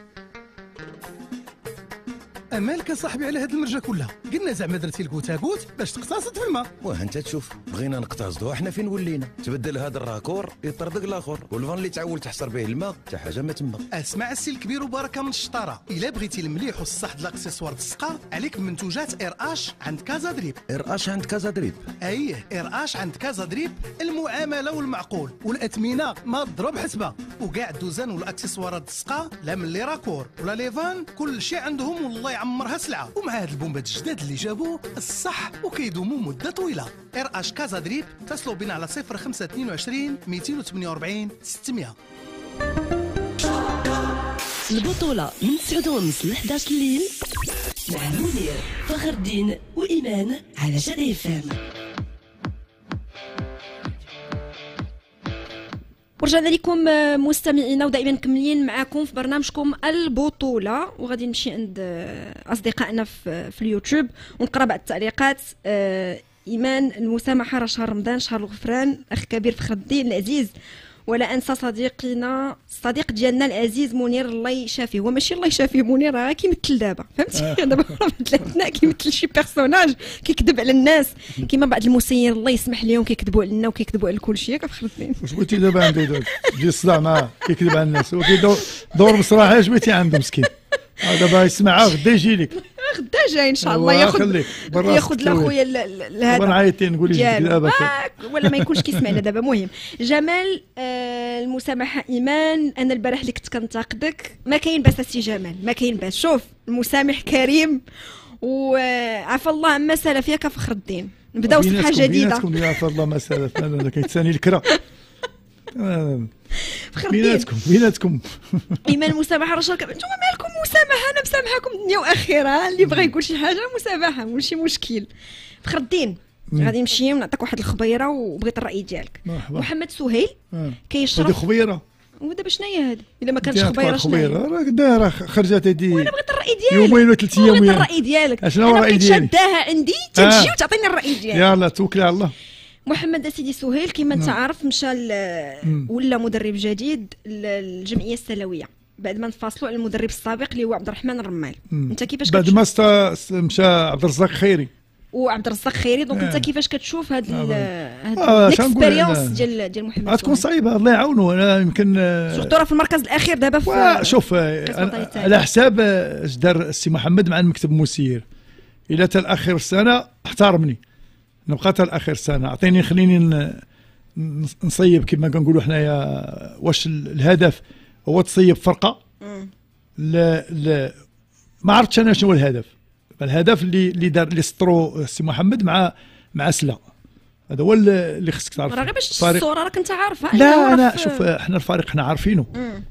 امالك صاحبي على هاد المرجه كلها، قلنا زعما درتي الكوتاكوت باش تقتصد في الماء. واه انت تشوف، بغينا نقتصدوا احنا فين ولينا. تبدل هذا الراكور يطردق الاخر، والفان اللي تعول تحصر به الماء حتى حاجه ما تما. اسمع السي الكبير وبركه من الشطاره، الا بغيتي المليح والصح د الاكسسوار السقا عليك بمنتوجات ار اش عند كازا دريب. ار اش عند كازا دريب؟ اييه، ار اش عند كازا دريب، المعامله والمعقول والاثمنه ما تضرب حسبه، وكاع الدوزان والاكسسوارات السقا لا من لي راكور ولا ليفان، كل شيء عندهم والله يعمرها سلعه. ومع هاد البومبات الجداد اللي جابوه الصح وكيدوموا مده طويله. ار اش كازا دريب، اتصلوا بنا على 0522 248 600. البطولة من 9:30 ل 11 الليل مع منير، فخر الدين وإيمان على جدة FM. ورجعنا لكم مستمعينا ودائما مكملين معكم في برنامجكم البطولة، وغادي نمشي عند أصدقائنا في اليوتيوب ونقرأ بعض التعليقات. إيمان، المسامحة راه شهر رمضان، شهر الغفران. أخ كبير فخر الدين العزيز، ولا انسى الصديق ديالنا العزيز منير، الله يشافيه. هو ماشي الله يشافيه، منير راه كيمثل دابا، فهمتي؟ دابا ثلاثنا كيمثل شي بيرسوناج، كيكذب على الناس كيما بعض المسيرين الله يسمح لهم كيكذبوا علينا وكيكذبوا على كل شيء. كفخر الدين واش قلتي دابا عنده ديال الصداع معاه كيكذب على الناس، هو كيدور بصراحه جبتي عنده مسكين. دابا يسمعها غدا يجي لك، غدا جاي ان شاء الله ياخذ لاخويا هذا. ونعيطي نقول لك دابا ولا ما يكونش كيسمعنا دابا. مهم جمال، المسامحه ايمان. انا البارح اللي كنت كنتقدك، ما كاين باس السي جمال، ما كاين باس. شوف، المسامح كريم وعفى الله عما سلف. ياك فخر الدين، نبداو صفحه جديده. عفى الله ما سلف، انا كيتساني الكرا. بيناتكم ايمان مسامحه راه شاك. انتم مالكم مسامحه؟ انا مسامحاكم دنيا واخره. اللي بغى يقول شي حاجه مسامحه ماشي مشكل. فخر الدين، غادي نمشي ونعطيك واحد الخبيره وبغيت الراي ديالك. محمد سهيل كيشرب هذه خبيره. ودابا شنو هي هذه؟ الا ما كانتش خبيره راه خرجت هذه. وانا بغيت الراي ديالك. يومين وثلاث ايام. بغيت الراي ديالك. اشنو هو الراي ديالك؟ شداها عندي، تجي وتعطيني الراي ديالك. يلا توكلي على الله. محمد سيدي سهيل كما انت عارف مشى ولا مدرب جديد للجمعيه السلويه. بعد ما نفاصلوا على المدرب السابق اللي هو عبد الرحمن الرمال. انت كيفاش بعد ما مشى عبد الرزاق خيري وعبد الرزاق خيري، دونك انت كيفاش كتشوف هاد الاكسبيريونس ديال محمد سهيل؟ غتكون صعيبه، الله يعاونو. انا يمكن سورتو راه في المركز الاخير دابا في شوف على حساب اش دار السي محمد مع المكتب المسير. الى تا الاخر السنه احترمني، نبقى تا الاخر السنه، اعطيني خليني نصيب كما كنقولوا حنايا. واش الهدف هو تصيب فرقه؟ لا ما عرفتش انا شنو هو الهدف. الهدف اللي دار اللي سطرو السي محمد مع سلا، هذا هو اللي خصك تعرف. راه غير باش الصوره راك انت عارفها. لا انا شوف، احنا الفريق حنا عارفينه.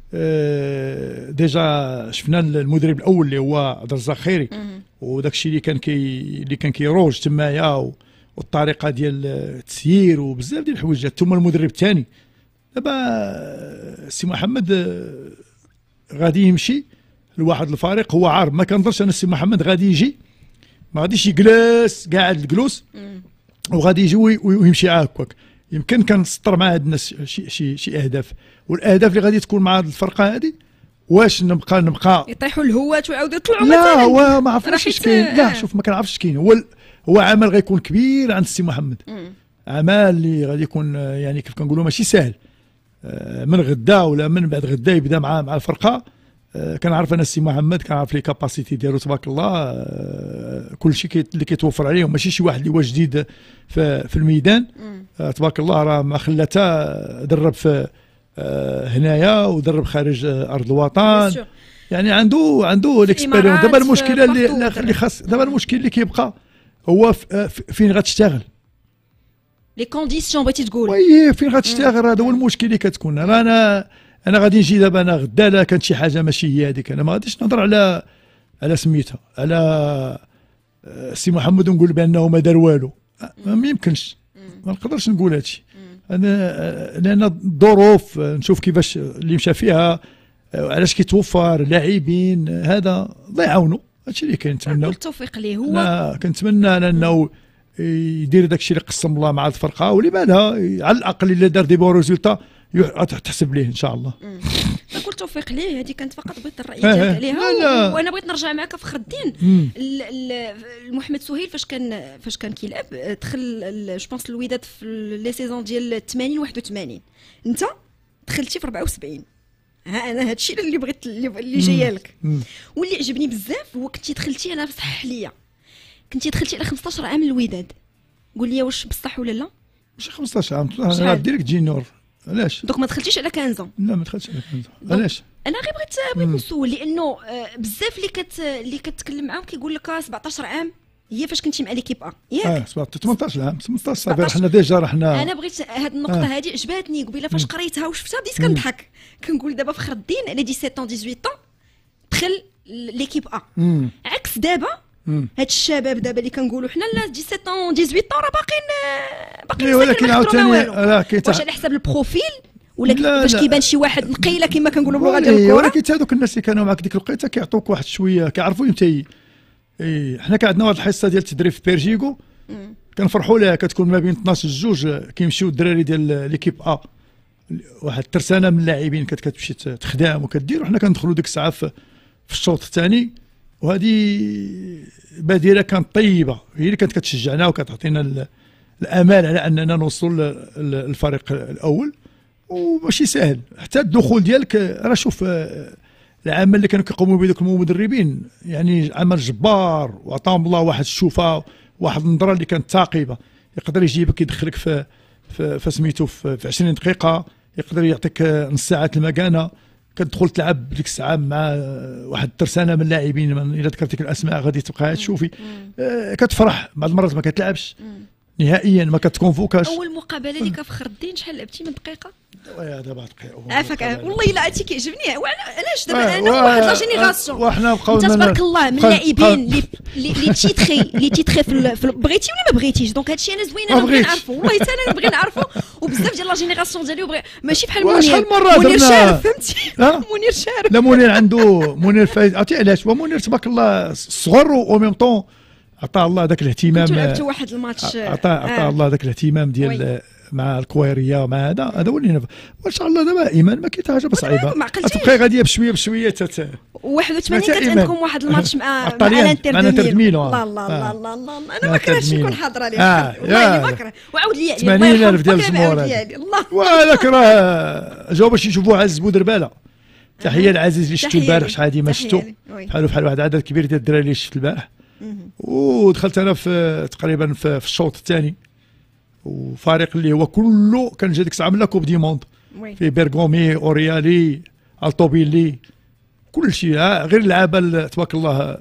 ديجا شفنا المدرب الاول اللي هو عبد الرزاق خيري، وداك الشيء اللي كان كيروج تمايا، والطريقه ديال التسيير وبزاف ديال الحوايج. ثم المدرب الثاني دابا السي محمد غادي يمشي لواحد الفريق هو عارف. ما كنظنش انا السي محمد غادي يجي، ما غاديش يجلس قاعد الجلوس وغادي يجي ويمشي هكاك. يمكن كنسطر مع هاد الناس شي اهداف، والاهداف اللي غادي تكون مع الفرقه هذه. واش نبقى يطيحوا الهوات ويعاودوا يطلعوا لا مثلا؟ هو ما عرفناش اش كاين. لا شوف، ما كنعرفش اش كاين. هو عمل غيكون كبير عند السي محمد، عمل اللي غادي يكون يعني كيف كنقولوا ماشي سهل. من غدا ولا من بعد غدا يبدا مع الفرقه. كنعرف انا السي محمد، كنعرف لي كاباسيتي ديالو تبارك الله. كل شيء اللي كيتوفر عليه، ماشي شي واحد اللي هو جديد في الميدان. تبارك الله راه ما خلاته درب في هنايا ودرب خارج ارض الوطن. يعني عنده الاكسبيريونس. دابا المشكله اللي خاص، دابا المشكل اللي كيبقى هو فين غتشتغل، لي كونديسيون بغيتي تقول. وي فين غتشتغل. هذا هو المشكل اللي كتكون. انا غادي نجي دابا انا غدا لا كانت شي حاجه ماشي هي هذيك، انا ما غاديش نهضر على سميتها على سي محمد ونقول بانه ما دار والو. ما يمكنش، ما نقدرش نقول هادشي. انا لان الظروف نشوف كيفاش اللي مشى فيها، علاش كيتوفر لاعبين. هذا الله يعاونو، هادشي اللي كنتمناو. التوفيق ليه هو. لا كنتمنى انه يدير داكشي اللي قسم الله مع الفرقه، واللي بالها على الاقل الا دار دي بون ريزولتا تحسب ليه ان شاء الله. نقول توفيق ليه. هذه كانت فقط بغيت الراي ديالك عليها. وانا بغيت نرجع معك في خدين. محمد سهيل فاش كان كيلعب دخل جو بونس الوداد في لي سيزون ديال 80 81. انت دخلتي في 74. انا هذا الشيء اللي بغيت اللي جايه لك. واللي عجبني بزاف هو كنتي دخلتي، انا صح ليا كنتي دخلتي على 15 عام الوداد. قول لي واش بصح ولا لا؟ ماشي 15 عام، انا ديريكت جينيور. علاش؟ دوك ما دخلتيش على 15. لا ما دخلتش على 15. علاش؟ انا غير بغيت نسول، لانه بزاف اللي كتكلم معاهم كيقول لك 17 عام هي فاش كنتي مع ليكيب ياك. 18 عام 18 صافي حنا ديجا رحنا. انا بغيت هاد النقطه هذه عجباتني قبيله فاش قريتها وشفتها بديت كنضحك. كنقول دابا في خردين على 17 18 دخل ليكيب عكس دابا. هاد الشباب دابا اللي كنقولوا حنا لا 17 18 راه باقيين ولكن عاوتاني واش على حساب البروفيل ولا باش كيبان شي واحد نقيله كما كنقولوا بلغه ديال الكره. ولكن هذوك الناس اللي كانوا معك ديك الوقيته كيعطوك واحد شويه كيعرفوا امتى. حنا كان عندنا واحد الحصه ديال التدريب في بيرجيكو كنفرحوا لها، كتكون ما بين 12 جوج كيمشيو الدراري ديال ليكيب واحد الترسانه من اللاعبين كتمشي تخدم وكدير، وحنا كندخلوا ديك الساعه في الشوط الثاني. وهذه بادره كانت طيبه، هي اللي كانت كتشجعنا وكتعطينا الامال على اننا نوصل للفريق الاول. وماشي سهل حتى الدخول ديالك. راه شوف العمل اللي كانوا كيقوموا به دوك المدربين يعني عمل جبار، وعطاهم الله واحد الشوفه واحد النظره اللي كانت ثاقبه. يقدر يجيبك يدخلك في سميتو في 20 دقيقه، يقدر يعطيك نص ساعه المكانه، كتدخل تلعب ديك الساعه مع واحد الترسانه من اللاعبين. الا ذكرتك الاسماء غادي تبقى تشوفي كتفرح. بعض المرات ما كتلعبش نهائيا، ما كتكونفوكاش. اول مقابله ليك في خردين شحال لعبتي من دقيقه؟ دابا دقيقه عافاك والله الا عرفتي كيعجبني. علاش دابا انا واحد لا جينيراسيون وحنا بقاو انت تبارك الله من اللاعبين اللي تيتخي بغيتي ولا ما بغيتيش. دونك هادشي انا زوين، انا بغيت نعرفو والله حتى انا نبغي نعرفو. وبزاف ديال لا جينيراسيون ديالي ماشي بحال منير شارف، فهمتي؟ منير شارف. لا منير عنده منير فايز. عرفتي علاش؟ هو منير تبارك الله صغر و ميم طون عطاه الله ذاك الاهتمام. انتوا لعبتوا واحد الماتش عطاه الله ذاك الاهتمام ديال مع الكويريه مع هذا ولينا وان شاء الله. دابا ايمان ما كاين حاجه صعيبه، تبقى غاديه بشويه 81 كانت عندكم واحد الماتش مع الانتر ميلان. لا لا لا لا لا انا ما كرهتش نكون حاضره ليه والله ما كره. وعاود لي 80,000 ديال الجمهور الله وهذاك راه جاو باش يشوفوه عز بودرباله. تحيه لعزيز اللي شفتو البارح شحال هادي ما شفتو بحال واحد العدد كبير ديال الدراري اللي شفت البارح. ودخلت انا في تقريبا في الشوط الثاني وفريق اللي هو كله كان جا ديك الساعه من لا كوب دي موند في بيرغومي اوريالي الطوبيلي كل شيء غير اللعابه تبارك الله.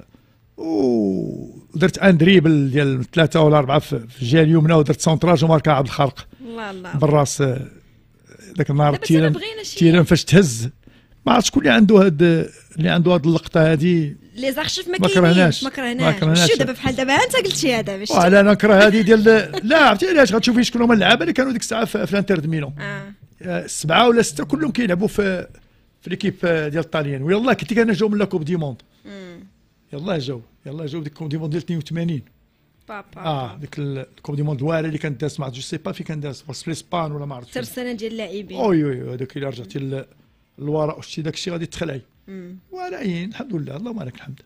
ودرت ان دريبل ديال 3 ولا 4 في الجهه اليمنى ودرت سونتراج وماركا عبد الخالق بالراس ذاك النهار. تيران فاش تهز ما عرفتش شكون اللي عنده هاد اللقطه هذه. لي زارشيف ما كرهناش شي دابا بحال دابا انت قلتي هذا باش لا انا نكره هذه ديال لا عرفتي علاش غتشوفي شكون هما اللعابه اللي كانوا ديك الساعه في الانتر دو ميلان 7 ولا 6 كلهم كيلعبوا في ليكيب ديال الطاليان. ويلاه كنت كان جاو من لا كوب دي موند يلاه جاو ديك الكوب دي موند ديال 82 بابا ديك الكوب دي موند الوالي اللي كانت داز ما عرفتش سي با في كان داز في اسبان ولا ما عرفتش ترسانه ديال اللاعبين. وي هذاك اللي رجعتي للوراء وشتي داك الشيء غادي تخلعي. ولكن الحمد لله اللهم لك الحمد.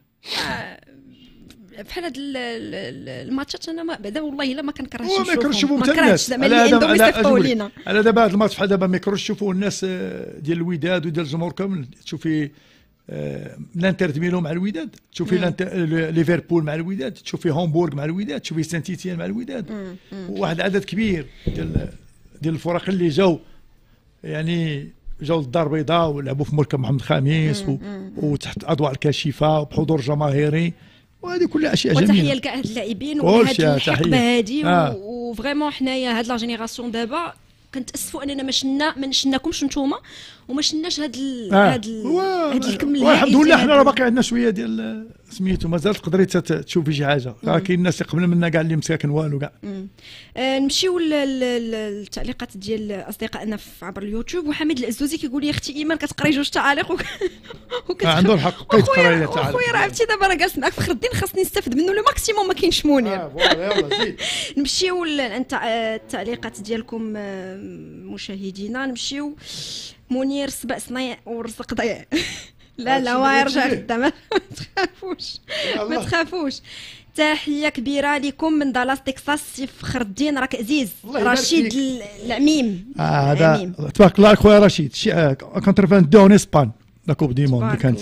بحال هاد الماتشات انا بعدا والله الا ما كنكرهش نشوفهم. ما كرهتش زعما اللي عندهم يصيفطوا لينا. انا دابا هاد الماتش بحال دابا ما يكرهوش يشوفوا الناس ديال الوداد وديال الجمهور كامل. تشوفي الانتر ميلان مع الوداد، تشوفي ليفربول مع الوداد، تشوفي هامبورغ مع الوداد، تشوفي سانت ايتيان مع الوداد. واحد العدد كبير ديال الفرق اللي جاو يعني جاو للدار البيضاء ولعبوا في مركب محمد خامس وتحت اضواء الكاشفه وبحضور جماهيري، وهذه كلها اشياء جميله. وتحيه لكاع هاد اللاعبين وهاد الحقبه هادي وفريمون حنايا هاد لا جينيراسيون دابا كنتاسفوا اننا ما شناكمش نتوما وما شناش هاد الكم الهائل. الحمد لله حنا راه باقي عندنا شويه ديال سميتو مازال تقدري تشوفي شي حاجه. راه كاين الناس اللي قبل منا كاع اللي مساكن والو كاع. نمشيو للتعليقات ديال اصدقائنا عبر اليوتيوب. وحميد العزوزي كيقول لي اختي ايمان كتقراي جوج تعاليق عنده الحق بقيت تقراي لي تعاليق. خويا راه عرفتي دابا راه جالس معاك في خردين خاصني نستافد منه لو ماكسيموم ما كاينش منير. فوالا يلاه زيد. نمشيو التعليقات ديالكم مشاهدينا. نمشيو منير 7 صنايع والرزق ضيع. لا ويرجع غدا ما تخافوش. تحيه كبيره لكم من دالاس تكساس سي فخر الدين راك عزيز رشيد العميم. هذا تبارك الله خويا رشيد كونتر 22 اسبان لا كوب دي موند كانت.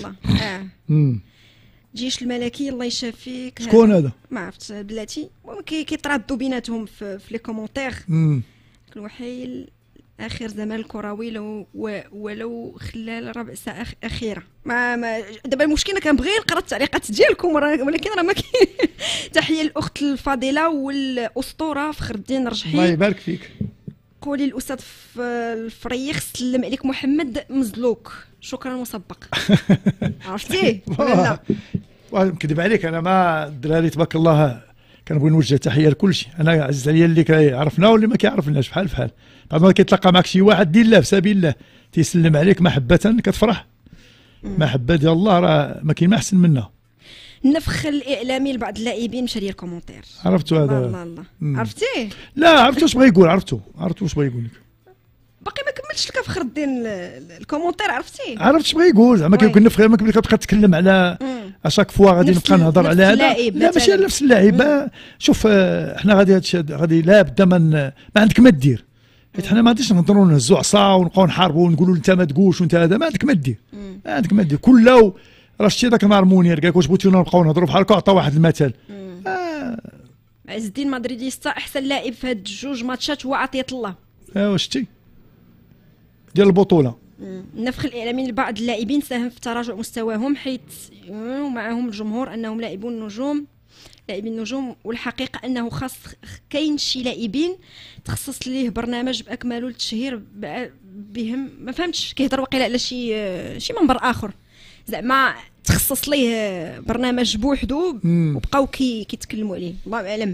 جيش الملكي الله يشافيك. شكون هذا؟ ما عرفت بلاتي كيتردوا بيناتهم في لي كومونتير. الوحيل اخر زمان الكروي ولو خلال ربع ساعه اخيره. ما دابا المشكل كنبغي نقرا التعليقات ديالكم ولكن راه ما كاين. تحيه الاخت الفاضله والاسطوره فخر الدين رجحي الله يبارك فيك. قولي الاستاذ الفريخ سلم عليك محمد مزلوك شكرا مسبق. عرفتي ولا لا؟ نكذب عليك انا ما الدراري تبارك الله كنبغي نوجه تحيه لكل شيء. انا عزيز عليا اللي كيعرفنا واللي ما كيعرفناش بحال بعد ما كيتلاقى معك شي واحد ديال الله في سبيل الله تيسلم عليك محبه كتفرح. محبه ديال الله راه ما كاين ما احسن منها. النفخ الاعلامي لبعض اللاعبين مشى ديال الكومونتير. عرفتوا هذا؟ الله عرفتيه؟ لا عرفتوا واش بغا يقول. عرفتوا واش بغا يقول لك. باقي ما كملتش لك فخر الدين الكومونتير. عرفتي اش بغا يقول زعما كيكون نفخ ما كتبقى تتكلم على اشاك فوا غادي نبقى نهضر على هذا. لا ماشي نفس اللاعب. شوف حنا غادي هادشي غادي لا بد ما عندك ما دير. حيت حنا ما غاديش نهضروا نهزوا عصا ونبقاو نحاربوا ونقولوا انت ما تقولش وانت هذا. ما عندك ما دير. كله راه شتي ذاك النهار منير قال واش بغيتونا نبقاو نهضروا بحال هكا. عطى واحد المثل عز الدين مدريديستا احسن لاعب في هاد جوج ماتشات هو عطيه الله. شتي ديال البطوله. النفخ الاعلامي لبعض اللاعبين ساهم في تراجع مستواهم حيث ومعهم الجمهور انهم لاعبين النجوم والحقيقه انه خاص كاين شي لاعبين تخصص ليه برنامج باكمله للتشهير بهم. ما فهمتش كيهضر واقيلا على شي منبر اخر زعما تخصص ليه برنامج بوحدو وبقاو كيتكلموا عليه الله اعلم.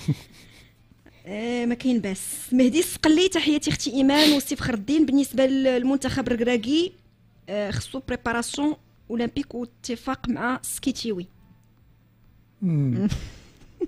ما كاين باس. مهدي السقلي تحياتي اختي ايمان وسي فخر الدين. بالنسبه للمنتخب الركراكي خصو بريباراسيون اولمبيك واتفاق مع سكيتيوي.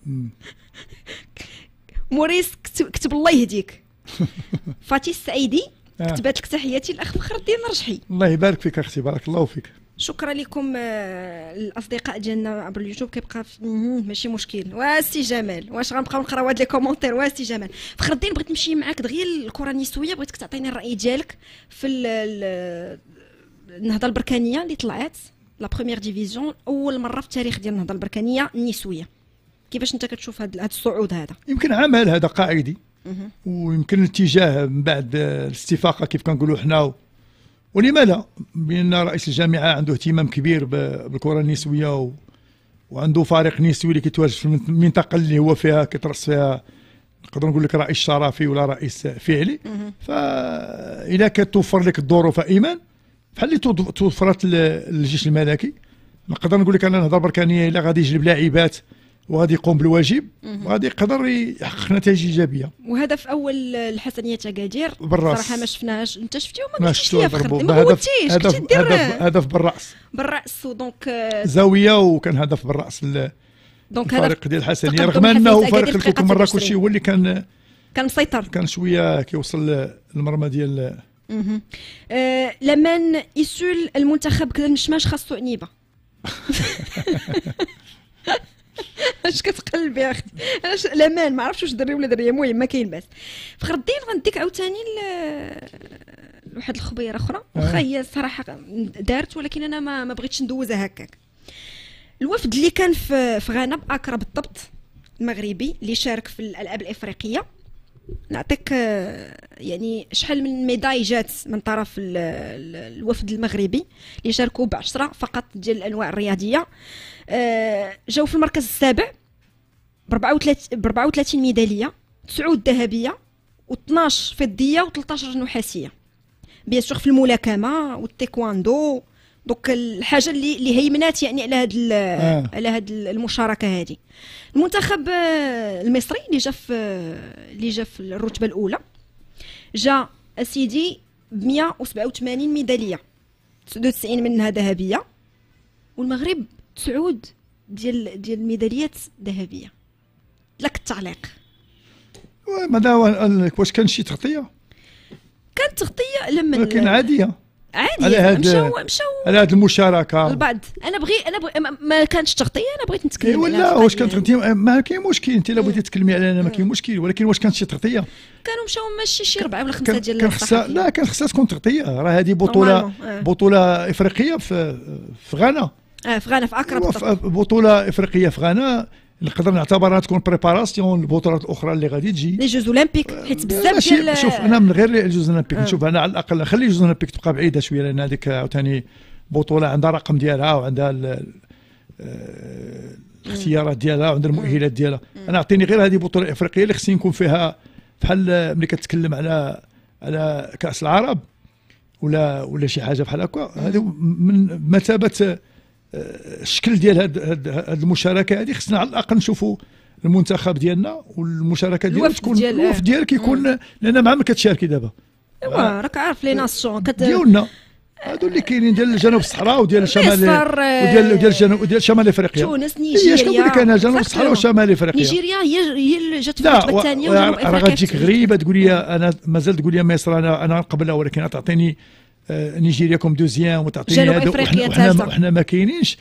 موريس كتب الله يهديك. فاتي السعيدي كتبات لك تحياتي الاخ فخر الدين رجحي. الله يبارك فيك اختي، بارك الله فيك. شكرا لكم الاصدقاء ديالنا عبر اليوتيوب. كيبقى ماشي مشكل. واسي جمال واش غنبقاو نقراو هاد لي كومونتير؟ واسي جمال فخر الدين بغيت نمشي معاك دغيا الكره النسويه، بغيتك تعطيني الراي ديالك في النهضه البركانيه اللي طلعت لا بروميير ديفيزيون اول مره في التاريخ ديال النهضه البركانيه النسويه. كيفاش انت كتشوف هذا الصعود هذا؟ يمكن عمل هذا قاعدي، ويمكن الاتجاه من بعد الاستفاقه كيف كنقولوا حنا، ولما لا؟ بان رئيس الجامعه عنده اهتمام كبير بالكره النسويه وعنده فريق نسوي اللي كيتواجد في المنطقه اللي هو فيها كيترص فيها، نقدر نقول لك رئيس شرفي ولا رئيس فعلي. فاذا كتوفر لك الظروف ايمان بحال اللي توفرت للجيش الملكي، نقدر نقول لك ان النهضه البركانيه الا غادي يجلب لاعبات وغادي يقوم بالواجب وغادي يقدر يحقق نتائج ايجابيه. وهدف اول الحسنيه اكادير صراحه ما شفناهاش. انت شفتيهم؟ ما شفتش فيها فخر، ما قلتيش كنتي دير هدف بالراس ودونك زاويه، وكان هدف بالراس دونك الفريق ديال الحسنيه، رغم انه فريق الكوكو مراكش هو اللي كان مسيطر، كان شويه كيوصل للمرمى ديال لمن يسول المنتخب كذا المشماش خاصو انيبه. اش كتقلب يا اختي؟ اش الامان ما عرفتش واش دري ولا دريه، المهم ما كاين باس. فخر الدين غنديك عاوتاني لواحد الخبيره اخرى، واخا هي الصراحه دارت ولكن انا ما بغيتش ندوزها هكاك. الوفد اللي كان في غانا باكرا بالضبط، المغربي اللي شارك في الالعاب الافريقيه، نعطيك يعني شحال من ميداي جات من طرف الوفد المغربي اللي شاركوا ب10 فقط ديال الانواع الرياضيه. جاوا في المركز السابع ب 34 ميداليه، 9 ذهبيه و12 فضيه و13 نحاسيه، بيان سور في الملاكمه والتايكواندو. دوك الحاجه اللي هيمنات يعني على هاد المشاركه هذه. المنتخب المصري اللي جا في الرتبه الاولى جا اسيدي ب 187 ميداليه، 99 منها ذهبيه، والمغرب 9 ديال الميداليات ذهبيه. لك التعليق. ماذا واش كان شي تغطيه؟ كانت تغطيه لما لكن عاديه عادي. مشاو على هذه المشاركه البعض. انا بغي ما كانتش تغطيه، انا بغيت نتكلم ولا واش كانت تغطيه؟ ما كاين مشكل، انت الا بغيتي تتكلمي على انا ما كاين مشكل، ولكن واش كانت شي تغطيه؟ كانوا مشاو ماشي شي 4 ولا 5 ديال لا كان خصها تكون تغطيه. راه هذه بطوله افريقيه في غانا. في غانا في اكرا بالضبط. بطوله افريقيه في غانا نقدر نعتبرها تكون بريباراسيون للبطولات الاخرى اللي غادي تجي، لي جوز اولمبيك. حيت بزاف ديال شوف انا من غير لي جوز اولمبيك نشوف انا على الاقل نخلي جوز اولمبيك تبقى بعيده شويه، لان هذيك عاوتاني بطوله عندها رقم ديالها وعندها الاختيارات ديالها وعندها المؤهلات ديالها. انا اعطيني غير هذه بطوله افريقيه اللي خصني نكون فيها بحال ملي كتكلم على كاس العرب ولا شي حاجه بحال هكا. هذا من مثابه الشكل ديال هاد المشاركه هذه. خصنا على الاقل نشوفوا المنتخب ديالنا والمشاركه ديالنا تكون الوفد ديالك يكون، لان مع من كتشاركي دابا. ايوا راك عارف لي ناسيون ديالنا هادو اللي كاينين ديال جنوب الصحراء وديال شمال وديال الجنوب وديال شمال افريقيا. تونس، نيجيريا، اش كنقول لك انا جنوب الصحراء وشمال افريقيا. نيجيريا هي اللي جات في الرتبه الثانيه، وجنوب افريقيا راه غتجيك غريبه تقول لي انا مازال تقول لي مصر انا قبلها، ولكن تعطيني نيجيريا كوم دوزيام وتعطيني هذا وحنا ما كاينينش.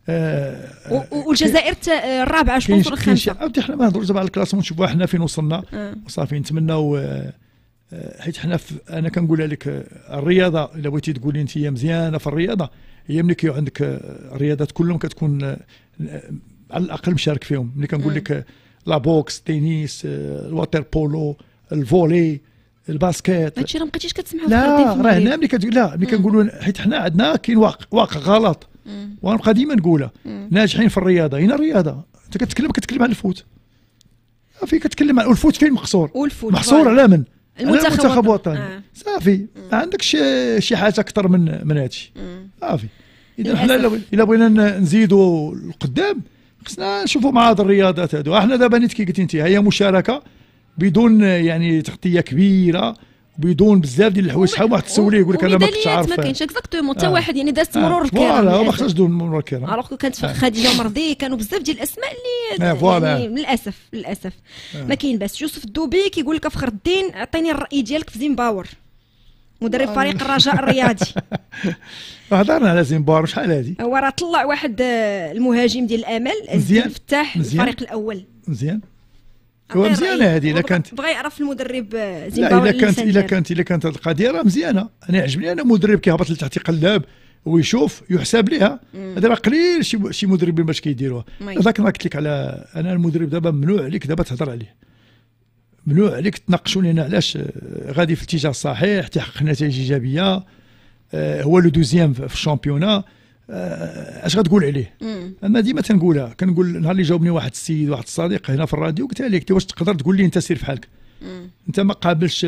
والجزائر الرابعه شكون في الخامسه. حنا ما نهضروش على الكلاسمون، نشوفوا حنا فين وصلنا وصافي. نتمناو حيت حنا انا كنقولها لك الرياضه الا بغيتي تقولي انت مزيانه في الرياضه هي ملي كيكون عندك الرياضات كلهم كتكون على الاقل مشارك فيهم. ملي كنقول لك لا بوكس، التنس، الواتر بولو، الفولي، الباسكيت، هادشي راه مابقيتيش كتسمعوا. لا راه هنا ملي كتقول لا ملي كنقولوا حيت حنا عندنا كاين واقع غلط، ونبقى ديما نقولها. ناجحين في الرياضه، هنا الرياضه انت كتكلم عن الفوت، صافي كتكلم عن الفوت فين محصور محصور على من؟ المنتخب الوطني. صافي ما عندكش شي حاجه اكثر من هادشي. صافي اذا حنا الا بغينا نزيدوا القدام خصنا نشوفوا مع هاد الرياضات هادو. احنا دابا نيت كي قلتي انت هي مشاركه بدون يعني تغطيه كبيره بدون بزاف ديال الحوايج. شحال واحد تسوليه يقول لك انا ما كنتش عارف. ما كاينش اكزاكتومون حتى واحد يعني دازت مرور الكرام. فوالا ما خصهاش دون مرور الكرام. الوغ كانت خديجه مرضي كانوا بزاف ديال الاسماء اللي يعني للاسف ما كاين باس. يوسف الدوبي كيقول لك فخر الدين اعطيني الراي ديالك في زيمباور مدرب فريق الرجاء الرياضي. هضرنا على زيمباور شحال هادي. هو راه طلع واحد المهاجم ديال الامل زيان فتاح الفريق الاول. مزيان هو مزيانه هذه. الا كانت بغى يعرف المدرب زيمباور. الا كانت هذه القضيه راه مزيانه. انا عجبني انا مدرب كيهبط لتحت يقلب ويشوف يحسب ليها. هذا راه قليل شي مدربين باش كيديروها. هذاك ما قلت لك على انا المدرب دابا ممنوع عليك دابا تهضر عليه، ممنوع عليك تناقشوا لنا علاش غادي في الاتجاه الصحيح تحقق نتائج ايجابيه. هو لو دوزيام في الشامبيونا. اش غتقول عليه؟ انا ديما تنقولها، كنقول نهار اللي جاوبني واحد السيد واحد الصديق هنا في الراديو قلت له واش تقدر تقول لي انت سير في حالك؟ انت ما قابلش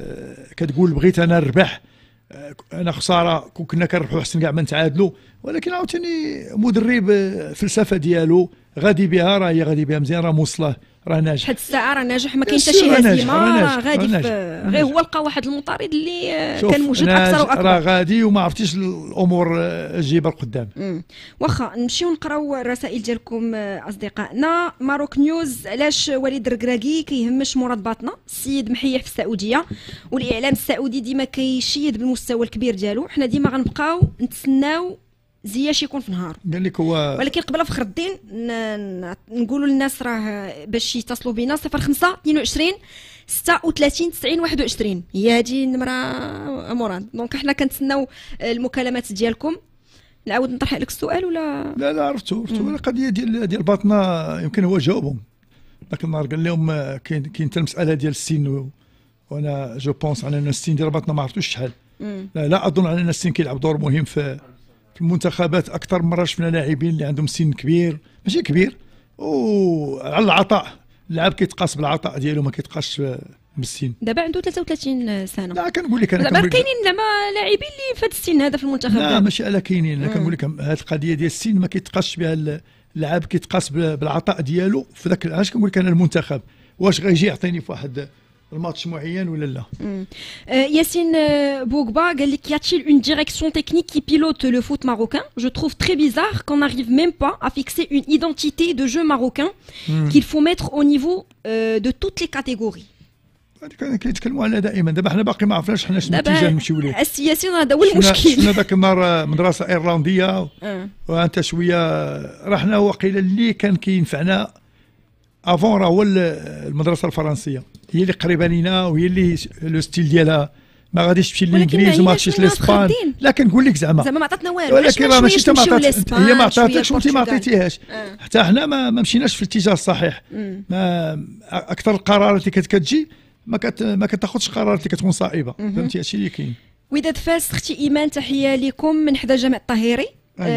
كتقول بغيت انا نربح، انا خساره كنا كنربحوا احسن كاع ما نتعادلوا. ولكن عاوتاني مدرب فلسفه ديالو غادي بها، راه هي غادي بها مزيان، راه موصله، راه ناجح. حد الساعه راه ناجح، ما كاينش حتى شي هزيمه، راه غادي غير هو لقى واحد المطارد اللي كان موجود اكثر واكثر، راه غادي وما عرفتيش الامور تجيبها لقدام. واخا نمشيو نقراو الرسائل ديالكم اصدقائنا. ماروك نيوز: علاش وليد الركراكي كيهمش مراد باطنه؟ السيد محيح في السعوديه والاعلام السعودي ديما كيشيد بالمستوى الكبير ديالو، حنا ديما غنبقاو نتسناو زياش يكون في نهار. قال لك هو ولكن قبل فخر الدين نقولوا للناس راه باش يتصلوا بينا 05 22 36 90 21 هي هذه النمره مراد. دونك حنا كنتسناو المكالمات ديالكم. نعاود نطرح لك السؤال ولا لا عرفتو القضيه ديال باطنه يمكن هو جاوبهم ذاك النهار، قال لهم كاين حتى المساله ديال السن، وانا جو بونس على ان السن ديال باطنه ما عرفتوش شحال. لا اظن على ان السن كيلعب دور مهم في المنتخبات. اكثر مره شفنا لاعبين اللي عندهم سن كبير ماشي كبير وعلى العطاء، اللاعب كيتقاس بالعطاء ديالو ما كيتقاسش بالسن. دابا عنده 33 سنه. لا كنقول لك انا دابا كاينين زعما لاعبين اللي في هذا السن هذا في المنتخب. لا ماشي على كاينين، انا كنقول لك هذه القضيه ديال السن ما كيتقاسش بها اللاعب، كيتقاس بالعطاء ديالو في ذاك. علاش كنقول لك انا المنتخب واش غيجي يعطيني في واحد الماتش معين ولا لا. Yacine Bougba قال لك: y a-t-il une direction technique qui pilote le foot marocain? Je trouve très bizarre qu'on n'arrive même pas à fixer une identité de jeu marocain qu'il faut mettre au niveau de toutes les catégories. كيتكلموا على دائما. دابا حنا باقي ما عرفناش حنا شنو الاتجاه نمشيو ليه. السياسيين هذا هو المشكل. شفنا ذاك النهار مدرسه ايرلنديه وانت شويه راه حنا واقيلا اللي كان كينفعنا افون راه هو المدرسه الفرنسيه، هي اللي قريبه لينا وهي اللي لو ستيل ديالها ما غاديش تمشي للانجليز وما تمشيش لاسبان. لا كنقول لك زعما ما عطاتنا والو، ولكن راه ماشي انت ما عطات، هي ما عطاتكش وانت ما عطيتيهاش. حتى حنا ما مشيناش في الاتجاه الصحيح. ما اكثر القرارات اللي كتجي ما كتاخذش قرارات اللي كتكون صائبه. فهمتي هادشي اللي كاين. وداد فاس اختي ايمان تحيه لكم من حدا جامع الطهيري.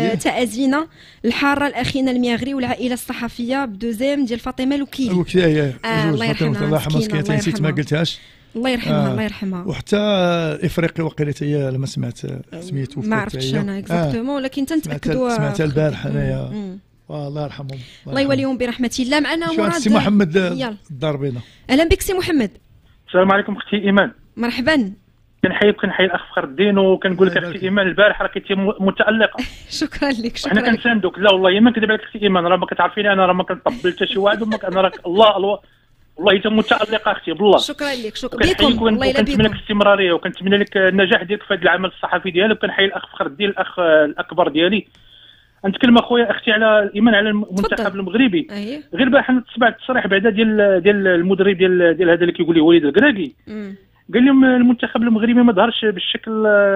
تأزينا الحاره الاخينا المياغري والعائله الصحفيه بدوزيم ديال فاطمه لوكيل. الله يرحمها، الله يرحمها، نسيت ما قلتهاش. الله يرحمها الله يرحمها. وحتى افريقيا وقيله هي لما سمعت سميتو ما عرفتش انا اكزاكتومون، ولكن تنتاكدوا سمعتها البارح انايا. الله يرحمهم الله يوليهم برحمه الله. معنا مراد سي محمد الضربينه. اهلا بك سي محمد. السلام عليكم اختي ايمان. مرحبا. كنحيي الاخ فخر الدين وكنقول لك اختي ايمان البارح راه كنتي متالقه. شكرا لك. شكرا. حنا كنساندوك. لا والله ما كذب عليك اختي ايمان، راه ما كتعرفيني انا راه ما كنطبل حتى شي واحد انا راك الله والله انت متالقه اختي بالله. شكرا لك. شكرا بكم. الله يلا بكم. كنتمنى لك الاستمراريه وكنتمنى لك النجاح ديالك في هذا العمل الصحفي ديالك. وكنحيي الاخ فخر الدين الاخ الاكبر ديالي. نتكلم اخويا اختي على ايمان على المنتخب المغربي. غير باح نتبع التصريح بعدا ديال المدرب ديال هذا اللي كيقول لي وليد الكراكي. قال لهم المنتخب المغربي ما ظهرش بالشكل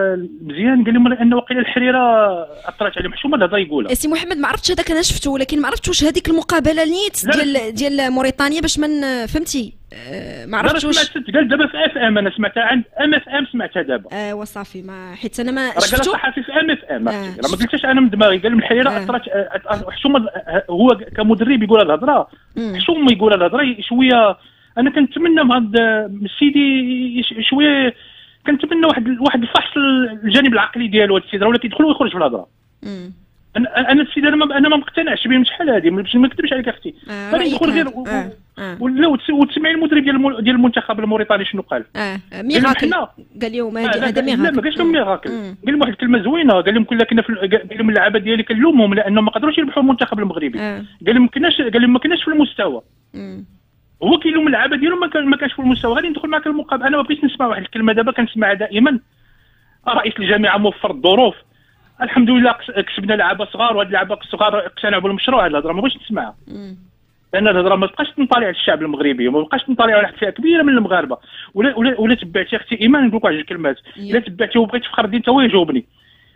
مزيان. قال لهم انه وقيله الحريره اثرت عليهم. شو الهضره يقولها سي محمد؟ ما عرفتش هذاك انا شفته، ولكن ما عرفتش واش هذيك المقابله نيت ديال موريتانيا باش من فهمتي. ما عرفتش واش قال دابا في اف ام. انا سمعتها عند ام اف ام، سمعتها دابا. وصافي ما حيت انا ما شفتو. قال صحفي في ام اف ام. راه ما قلتش انا من دماغي. قال لهم الحريره اثرت. حشومه هو كمدرب يقول هذه الهضره. حشومه يقول هذه الهضره شويه. انا كنتمنى من هذا السيدي شويه، كنتمنى واحد الفحص الجانب العقلي ديالو هذا السيد، ولا كيدخل ويخرج في الهضره. انا السيد انا ما مقتنعش به من شحال هذه باش ما نكذبش عليك اختي. غير يدخل غير ولا وتسمعي المدرب ديال المنتخب الموريتاني شنو قال؟ ميراكل قال لهم هذا ميراكل. لا ما قالش لهم ميراكل، قال لهم واحد الكلمه زوينه، قال لهم كنا قال لهم اللعابه ديالي كنلومهم لانهم ما قدروش يربحوا المنتخب المغربي. قال لهم ما كناش في المستوى. هو كيلوم اللعابه ديالهم ما كانش في المستوى. غادي ندخل معك المقابله. انا ما بغيتش نسمع واحد الكلمه دابا كنسمعها دائما، رئيس الجامعه موفر الظروف، الحمد لله كسبنا لعابه صغار، وهاد اللعابه الصغار اقتنعوا بالمشروع. هاد الهضره ما بغيتش نسمعها، لان الهضره ما تبقاش تنطلي على الشعب المغربي وما بقاش تنطلي على واحد الفئه كبيره من المغاربه. ولا تبعتي اختي ايمان، نقول لك واحد الكلمات، الا تبعتي وبغيتي فخر الدين تا هو يجاوبني.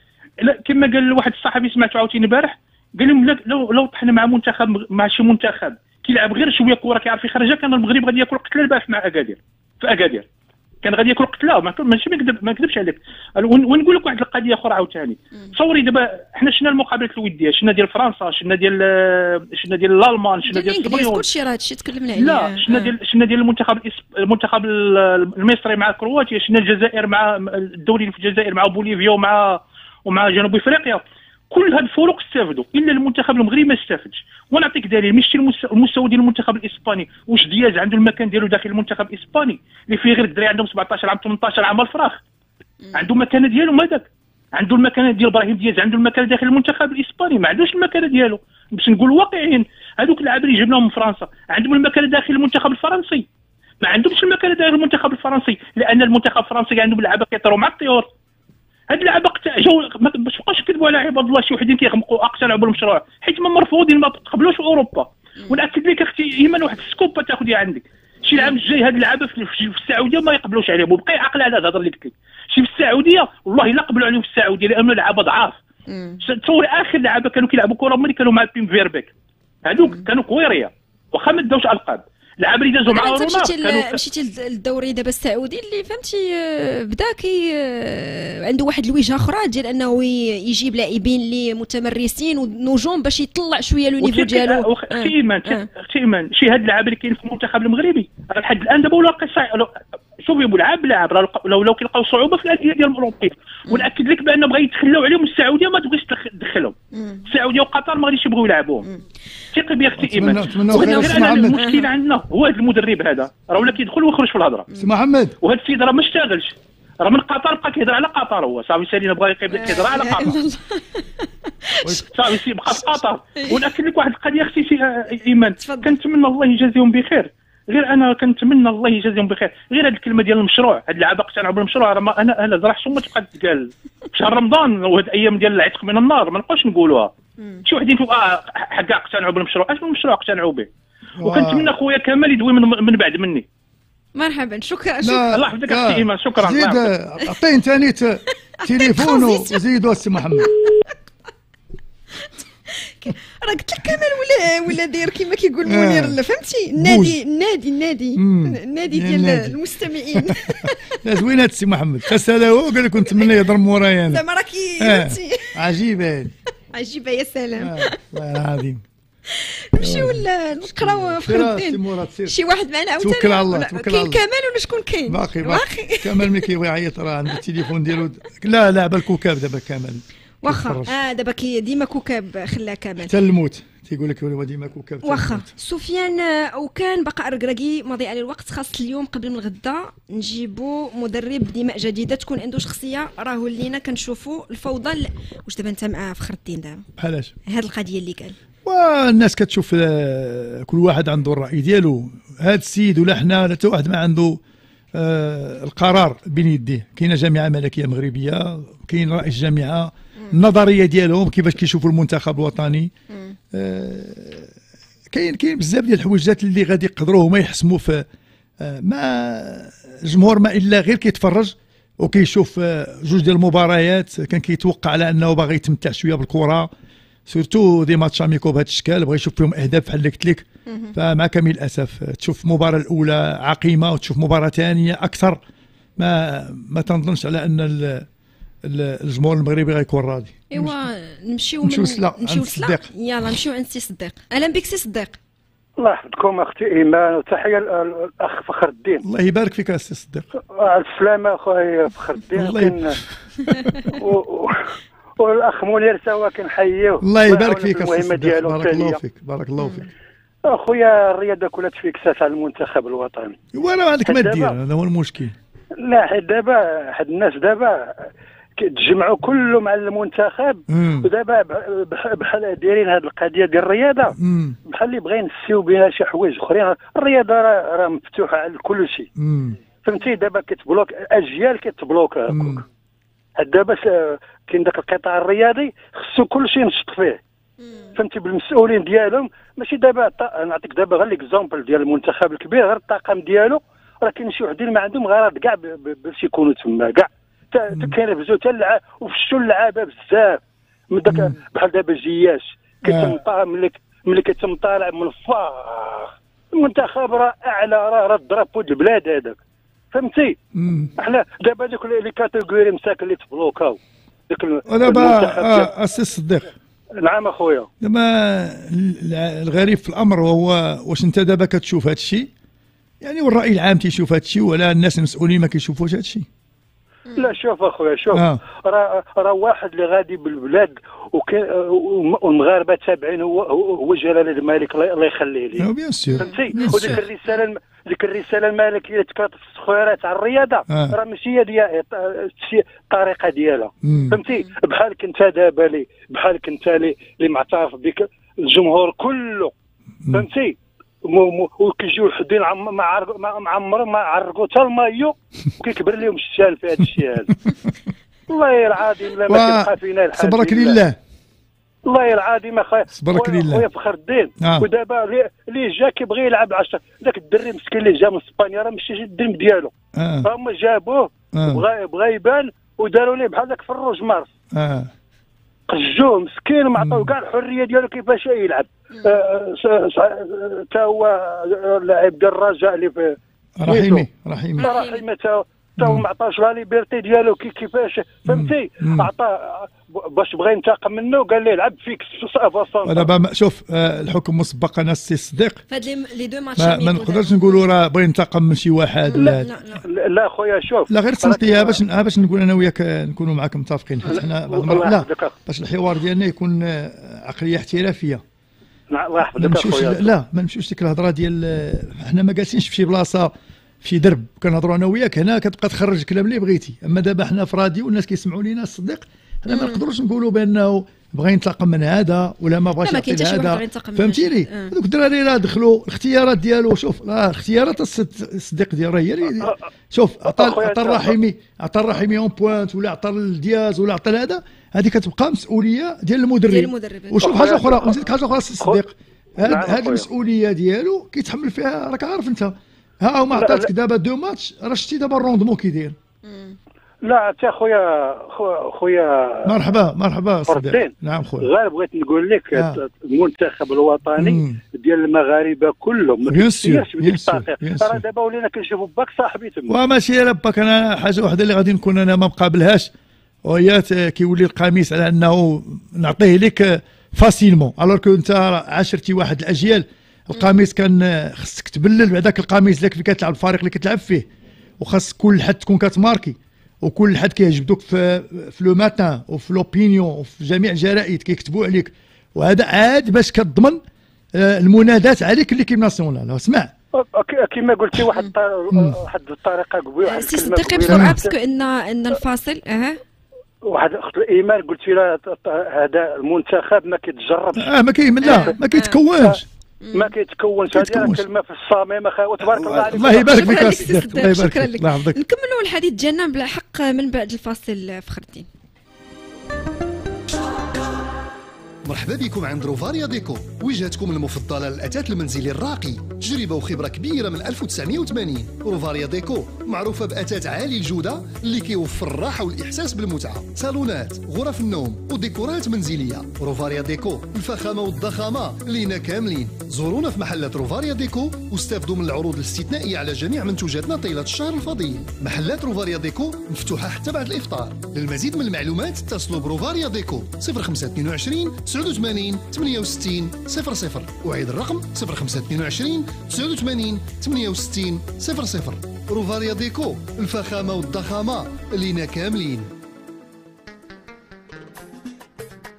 كما قال واحد الصحفي سمعته عاوتاني البارح، قال لهم لو طحنا مع شي منتخب كيلعب غير شويه كره كيعرف يخرجها، كان المغرب غادي ياكل قتله البارح مع اكادير. في اكادير كان غادي ياكل قتله، ماشي ما نكذبش عليك. ونقول لك واحد القضيه اخرى عاوتاني. تصوري دابا حنا شفنا المقابلات الوديه، شفنا ديال فرنسا، شفنا ديال الالمان، شفنا ديال الانجليز، كلشي راه هادشي تكلمنا عليه. لا شفنا ديال المنتخب المصري مع كرواتيا، شفنا الجزائر مع الدوري في الجزائر مع بوليفيا ومع جنوب افريقيا. كل هاد الفروق استفدوا، الا المنتخب المغربي ما استفدش. ونعطيك دليل، مشي المستوى ديال المنتخب الاسباني، واش دياز عنده المكان ديالو داخل المنتخب الاسباني اللي فيه غير الدراري عندهم 17 عام 18 عام الفراخ؟ عنده المكانه ديالو هذاك، عنده المكانه ديال ابراهيم دياز، عنده المكانه داخل المنتخب الاسباني، ما عندوش المكانه ديالو. باش نقول واقعيين، هذوك اللاعبين اللي جبناهم من فرنسا عندهم المكانه داخل المنتخب الفرنسي، ما عندهمش المكانه داخل المنتخب الفرنسي، لان المنتخب الفرنسي عندهم لعابه كيطيروا مع الطيور. هاد اللعابه ما تبقاش يكذبوا على عباد الله، شي وحدين كيغمقوا اقتنعوا بالمشروع حيت ما مرفوضين، ما تقبلوش في اوروبا. وناكد لك اختي ايمان واحد السكوب تاخذيها عندك، شي العام الجاي هاد اللعابه في السعوديه ما يقبلوش عليهم، وبقي عقل على الهضره اللي قلت لك. شي في السعوديه والله لا قبلوا عليهم في السعوديه لانه لعابه ضعاف. تصوري اخر لعابه كانوا كيلعبوا كره ملي كانوا مع بيم فيربيك، هذوك كانوا كويريه واخا ما داوش القاب. العاب اللي دازوا مع روما مشيتي للدوري دابا السعودي اللي فهمتي بدا عنده واحد الوجهه اخرى ديال انه يجيب لاعبين اللي متمرسين ونجوم باش يطلع شويه لو نيفو ديالو. اختي ايمان شي هاد اللعاب اللي كاين في المنتخب المغربي لحد الان دابا ولا شوفي لاعب لو كيلقاو صعوبه في الانديه ديال الاوروبيه. وناكد لك بان بغا يتخلاو عليهم السعوديه ما تبغيش تدخلهم. السعوديه وقطر ما غاديش يبغيو يلعبوهم. ثقي بيا اختي ايمان. المشكل عندنا هو هذا المدرب هذا راه ولا كيدخل ويخرج في الهضره. سي محمد وهذا السيد راه ما اشتغلش، راه من قطر بقى كيهضر على قطر، هو صافي سالينا بغا كيهضر على قطر صافي بقى في قطر. وناكد لك واحد القضيه اختي ايمان، كنتمنى الله يجازيهم بخير. غير انا كنتمنى الله يجازيهم بخير، غير هذه الكلمه ديال المشروع، هاد اللعابه اقتنعوا بالمشروع. راه انا راه حشومه ما تبقى تتقال في شهر رمضان وهاد الايام ديال العتق من النار ما نبقاوش نقولوها. شي وحدين حكا اقتنعوا بالمشروع، اش من المشروع اقتنعوا به. وكنتمنى خويا كمال يدوي من بعد مني. مرحبا شكرا الله يحفظك اختي ايمان. شكرا. زيد عطيني ثاني تليفون وزيدوا السي محمد. راه قلت لك كمال ولا داير كيما كيقول منير فهمتي النادي ديال المستمعين. لا زوينه السي محمد، تسال هو قال لك نتمنى يهضر مورايا انا زعما راكي فهمتي. عجيبه عجيبه يا سلام. والله العظيم. نمشيو نقراو فخر الدين. شي واحد معنا عاوتاني. توكل على الله. كاين كمال ولا شكون كاين؟ باقي كمال ملي كيبغي يعيط راه عنده التليفون ديالو. لا لعب الكوكاب دابا كمال واخا دابا ديما كوكاب خلاه كمال حتى الموت تيقول لك هو ديما كوكاب. واخا سفيان وكان بقى ركراكي مضيع على الوقت، خاص اليوم قبل من الغدا نجيبوا مدرب دماء جديده تكون عنده شخصيه. راه ولينا كنشوفوا الفوضى. واش دابا انت مع فخر الدين دابا بحالاش هاد القضيه اللي قال؟ والناس كتشوف كل واحد عنده الراي ديالو. هذا السيد ولا حنا ولا حتى واحد ما عنده القرار بين يديه. كاينه جامعه ملكيه مغربيه، كاين رئيس جامعه، النظريه ديالهم كيفاش كيشوفوا المنتخب الوطني. كاين بزاف ديال الحويجات اللي غادي يقدروا هما يحسموا في ما الجمهور ما الا غير كيتفرج وكيشوف جوج ديال المباريات. كان كيتوقع على انه باغي يتمتع شويه بالكره، سورتو دي ماتش اميكو بهذا الشكل بغى يشوف فيهم اهداف بحال اللي قلت لك. فمع كامل الاسف تشوف المباراه الاولى عقيمه وتشوف مباراه ثانيه اكثر ما تنظنش على ان الجمهور المغربي غيكون راضي. ايوا نمشيو للصديق. يلا نمشيو عند سي صديق. اهلا بك سي صديق. الله يحفظكم اختي ايمان وتحيه الاخ فخر الدين. الله يبارك فيك السي صديق. على السلامه اخويا فخر الدين. الله والاخ منير سوا كنحييه. الله يبارك فيك المهمه ديالو بارك الله فيك. بارك الله فيك. اخويا الرياضه كلها تفيكسات على المنتخب الوطني. وراه هذاك ما دير، هذا هو المشكل. لا حيت دابا حد الناس دابا كيتجمعوا كلهم على المنتخب، ودابا بحال دايرين هذه القضيه ديال الرياضه بحال اللي بغا ينسيو بها شي حوايج اخرين. الرياضه راه مفتوحه على كل شيء، فهمتي؟ دابا كتبلوك اجيال كتبلوك هكاك. دابا كاين داك القطاع الرياضي خصو كل شيء نشط فيه، فهمتي؟ بالمسؤولين ديالهم. ماشي دابا نعطيك دابا غير ليكزومبل ديال المنتخب الكبير، غير الطاقم ديالو راه كاين شي وحدين ما عندهم غرض كاع باش يكونوا تما كاع. كينافسوا حتى اللعاب وفشوا اللعابه بزاف من داك بحال دابا جياش ملي كيتم طالع من الفار. المنتخب راه اعلى، راه الدرابو د البلاد هذاك، فهمتي؟ حنا دابا دوك لي كاتيجوري مساكن اللي تبلوكاو داك دابا السي الصديق. نعم اخويا. دابا الغريب في الامر وهو واش انت دابا كتشوف هذا الشيء يعني، والراي العام تيشوف هذا الشيء ولا الناس المسؤولين ما كيشوفوش هذا الشيء؟ لا شوف اخويا، شوف راه واحد اللي غادي بالبلاد والمغاربه تابعين هو جلال الملك الله يخليه ليه. بيان سور، فهمتي؟ وديك الرساله الملكيه اللي تكرهت في الصخيرات على الرياضه راه ماشي هي الطريقه ديالها، فهمتي؟ بحالك انت دابا بحالك انت اللي معترف بك الجمهور كله، فهمتي؟ وكيجيو وحدين معمرهم ما عرقوا حتى المايو وكيكبر لهم الشان في هذا الشيء هذا. والله العظيم لا ما كيبقى فينا الحال. صبرك لله. والله العظيم اخويا صبرك لله. خويا فخر الدين. ودابا اللي جا كيبغي يلعب 10 ذاك الدري مسكين اللي جا من اسبانيا راه ماشي الدرب ديالو. هما جابوه بغا يبان وداروا ليه بحال ذاك فروج مارس. قجوه مسكين وما عطاو كاع الحريه ديالو كيفاش يلعب. تا هو لاعب ديال الرجاء اللي في رحيمي تا هو ما عطاوش لا ليبرتي ديالو كيفاش، فهمتي؟ عطاه باش بغى ينتقم منه قال ليه لعب فيك في دابا شوف الحكم مسبق انا السي الصديق فهاد لي دو ماتش ما نقدرش نقولوا راه بغى ينتقم من شي واحد لا لا خويا شوف لا غير تصنتيها باش نقول انا وياك نكونوا معاك متفقين، حيت حنا بعض المرات لا باش الحوار ديالنا يكون عقليه احترافيه. الله يحفظك اخويا. لا ما نمشيوش ديك الهضره ديال حنا ما جالسينش في شي بلاصه في شي درب كنهضروا انا وياك هنا كتبقى تخرج الكلام اللي بغيتي. اما دابا حنا في راديو والناس كيسمعوا لينا الصديق، حنا ما نقدروش نقولوا بانه بغى ينتقم من هذا ولا ما بغاش يعطي هذا، فهمتيني؟ هذوك الدراري راه دخلوا الاختيارات ديالو. شوف راه الاختيارات الصديق ديال راه شوف عطى الرحيمي اون بوينت ولا عطى الدياز ولا عطى هذا، هذه كتبقى مسؤوليه ديال المدرب. وشوف حاجه اخرى نزيدك حاجه اخرى الصديق، هذه المسؤوليه ديالو كيتحمل فيها. راك عارف انت ها هما عطاتك دابا 2 ماتش، راه شتي دابا الروندمون كيدير. لا حتى خويا مرحبا صديق. نعم خويا، غير بغيت نقول لك المنتخب الوطني ديال المغاربه كلهم بيان سور راه دابا ولينا كنشوفوا باك صاحبي تما. وماشي على باك، انا حاجه واحده اللي غادي نكون انا ما مقابلهاش وهي كيولي القميص على انه نعطيه لك فاسيلمون، الوغ كو انت عاشرتي واحد الاجيال القميص كان خصك تبلل بعداك القميص اللي كتلعب الفريق اللي كتلعب فيه، وخاص كل حد تكون كتماركي وكل حد كيعجبك في لو ماتان وفي لوبينيون وفي جميع الجرائد كيكتبوا عليك، وهذا عاد باش كتضمن المنادات عليك ليكيب ناسيونال. اسمع كما قلتي واحد الطريقه قبيله سي صديقي بسرعه باسكو ان الفاصل واحد اخت الايمان قلت لها هذا المنتخب ما كيتجربش ما كيتكونش ما كيتكونش. هذه كلمه في الصميم اخويا تبارك الله عليك. الله يبارك فيك الصديق، الله يبارك فيك، الله يحفظك. نكملوا الحديث ديالنا بلا حق من بعد الفاصل فخر الدين. مرحبا بكم عند روفاريا ديكو، وجهتكم المفضله للاثاث المنزلي الراقي، تجربه وخبره كبيره من 1980. روفاريا ديكو معروفه باثاث عالي الجوده اللي كيوفر الراحه والاحساس بالمتعه، صالونات، غرف النوم وديكورات منزليه. روفاريا ديكو الفخامه والضخامه لينا كاملين. زورونا في محلات روفاريا ديكو واستافدوا من العروض الاستثنائيه على جميع منتوجاتنا طيله الشهر الفضيل. محلات روفاريا ديكو مفتوحه حتى بعد الافطار. للمزيد من المعلومات اتصلوا بروفاريا ديكو 0522 89 68 00. أعيد الرقم 0522 89 68 00. روفاريا ديكو الفخامة والضخامة لينا كاملين.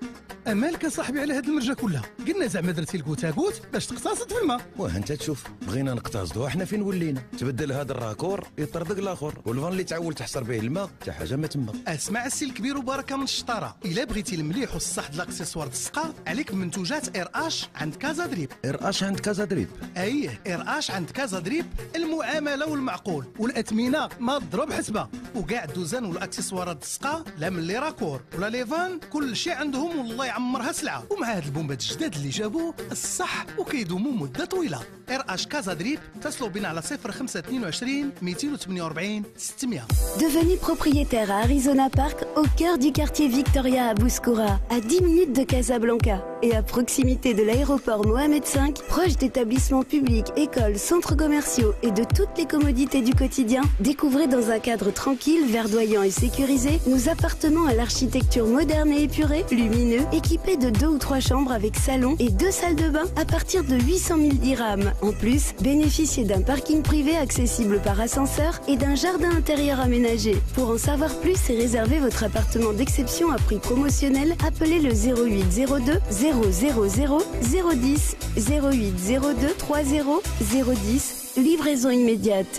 مالك صاحبي على هاد المرجه كلها؟ قلنا زعما درتي الكوتاكوت باش تقتصد في الماء. واه انت تشوف بغينا نقتصدوا احنا فين ولينا؟ تبدل هذا الراكور يطردق الاخر، والفان اللي تعول تحصر به الماء حتى حاجه ما تما. اسمع السي الكبير وبركه من الشطاره، الا بغيتي المليح والصح د الاكسسوار د السقا عليك بمنتوجات ار اش عند كازا دريب. ار اش عند كازا دريب؟ ايه ار اش عند كازا دريب، المعامله والمعقول والاثمنه ما تضرب حسبه، وكاع الدوزان والاكسسوارات د السقا لا من لي راكور ولا لي فان كل شيء عندهم والله يعمرها سلعه. ومع هاد البومبات الجداد اللي جابوه الصح وكيدوموا مده طويله. ار اش كازا دريب اتصلوا بنا على 0522 248 600. Devenez propriétaire à Arizona Park, au cœur du quartier Victoria à Bouskoura, à 10 minutes de Casablanca et à proximité de l'aéroport Mohamed V, proche d'établissements publics, écoles, centres commerciaux et de toutes les commodités du quotidien. Découvrez dans un cadre tranquille, verdoyant et sécurisé nos appartements à l'architecture moderne et épurée, lumineux, équipés de 2 ou 3 chambres avec salon et 2 salles de bain à partir de 800 000 dirhams. En plus, bénéficiez d'un parking privé accessible par ascenseur et d'un jardin intérieur aménagé. Pour en savoir plus et réserver votre appartement d'exception à prix promotionnel, appelez le 0802 000 010 0802 30 010. Livraison immédiate.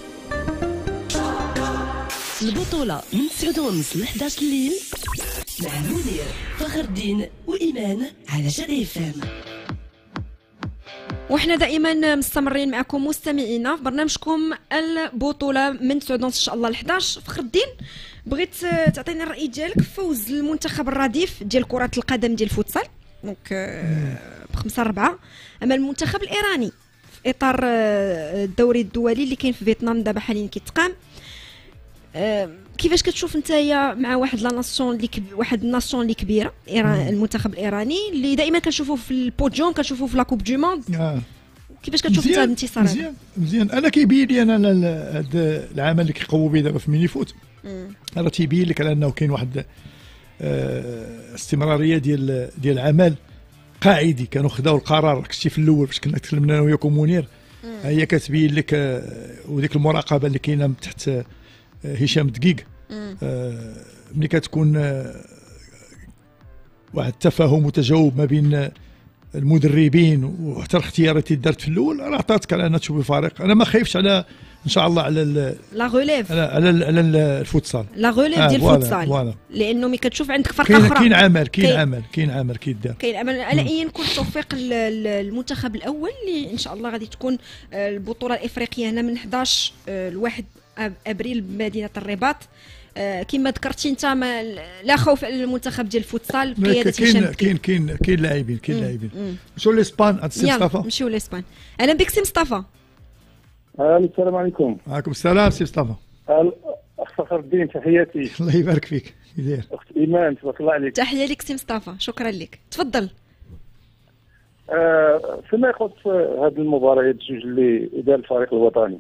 البطولة من 9:30 ل 11 الليل مع منير فخر الدين وإيمان على جدة FM. وحنا دائما مستمرين معكم مستمعينا في برنامجكم البطوله من 9 ان شاء الله ل 11. فخر الدين بغيت تعطينا الراي ديالك في فوز المنتخب الرديف ديال كره القدم ديال الفوتسال دونك ب5-4 امام المنتخب الايراني في اطار الدوري الدولي اللي كاين في فيتنام دابا حاليا كيتقام. كيفاش كتشوف نتايا مع واحد لا ناسيون اللي واحد الناسيون اللي كبيره المنتخب الايراني اللي دائما كنشوفوه في البوديوم كنشوفوه في لا كوب دو موند كيفاش كتشوف انت الانتصار؟ مزيان انا كيبين لي انا هذا العمل اللي كيقوموا به دابا في ميني فوت راه تيبين لك على انه كاين واحد استمراريه ديال العمل قاعدي. كانوا خداو القرار كشتي في الاول فاش كنا تكلمنا انا وياكم منير، هي كتبين لك وديك المراقبه اللي كاينه تحت هشام دقيق ملي كتكون واحد التفاهم وتجاوب ما بين المدربين وحتى الاختيارات اللي دارت في الاول راه عطاتك على انها تشوف الفريق. انا ما خايفش على ان شاء الله على لا غوليف على الفوتسال لا غوليف ديال الفوتسال لانه ملي كتشوف عندك فرقه اخرى كاين عمل كيدار كاين امل على اي نكون توفيق المنتخب الاول اللي ان شاء الله غادي تكون البطوله الافريقيه هنا من 11 ل 1 ابريل بمدينه الرباط. كما ذكرتي انت لا خوف على المنتخب ديال الفوتسال بقياده هشام. كاين لاعبين نمشيو لاسبان سي مصطفى. نمشيو لاسبان. اهلا بك سي مصطفى. السلام عليكم. وعليكم السلام سي مصطفى. اخ فخر الدين تحياتي. الله يبارك فيك. كيداير اخت ايمان تبارك الله عليك. تحيه لك سي مصطفى شكرا لك تفضل. فيما يخص هذه المباريات الجوج اللي دار الفريق الوطني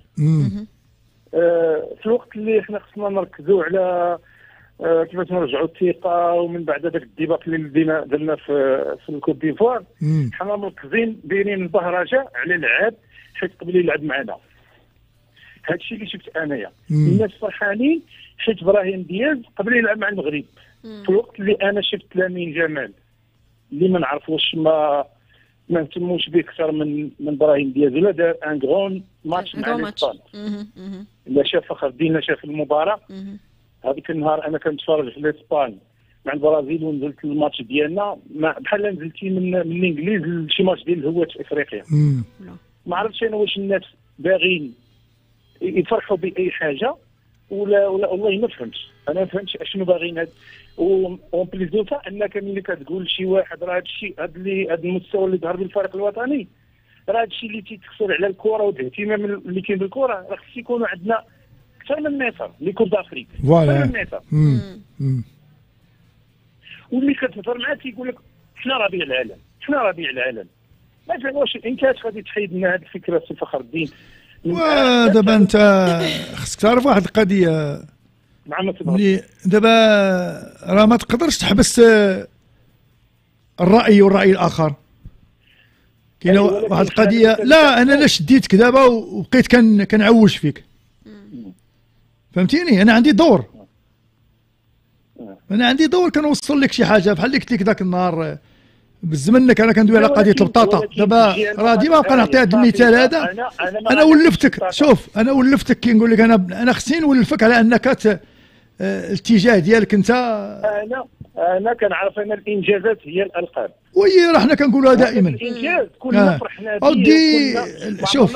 في الوقت اللي حنا خصنا نركزوا على كيفاش نرجعوا الثقه ومن بعد هذاك الديباك اللي درنا في الكوت ديفوار حنا مركزين دايرين البهرجه على اللعاب حيت قبل يلعب معنا. هذا الشيء اللي شفت انايا الناس فرحانين حيت ابراهيم دياز قبل يلعب مع المغرب في الوقت اللي انا شفت لامين جمال اللي ما نعرفوش ما نهتموش به اكثر من ابراهيم دياز ولا دار ان غون ماتش مع الاسبان. الا شاف فخر الدين شاف المباراه هذيك النهار انا كنتفرج في الاسبان مع البرازيل ونزلت الماتش ديالنا بحال نزلتي من الانجليز لشي ماتش ديال الهوات في افريقيا. ما عرفتش انا واش الناس باغيين يفرحوا باي حاجه ولا والله ما فهمتش. انا ما فهمتش اشنو باغيين هاد اون بليس دو فا انك ملي كتقول شي واحد راه هذا الشيء هذا المستوى اللي ظهر بالفريق الوطني راه هذا الشيء اللي تيتكسر على الكره والاهتمام اللي كاين بالكره راه خص يكونوا عندنا اكثر من ميسر لي كوب دافريك اكثر من ميسر. واللي كتهضر معاه تيقول لك حنا ربيع العالم ما فهموش انت غادي تحيد لنا هذه الفكره سي فخر الدين. ودابا انت خصك تعرف واحد القضيه اللي دابا راه ما تقدرش تحبس الراي والراي الاخر. كاينه واحد القضيه لا انا لا شديتك دابا وبقيت كنعوج فيك فهمتيني. انا عندي دور كنوصل لك شي حاجه بحال اللي قلت لك ذاك النهار بالزمنك انا كندوي على قضيه البطاطا دابا راه ديما نبقى نعطي هذا المثال هذا. انا ولفتك، شوف انا ولفتك كي نقول لك انا خصني نولفك على انك الاتجاه ديالك انت. انا كنعرف ان الانجازات هي الالقاب، وي راه حنا كنقولوها دائما. الانجاز كلنا فرحنا به. اودي شوف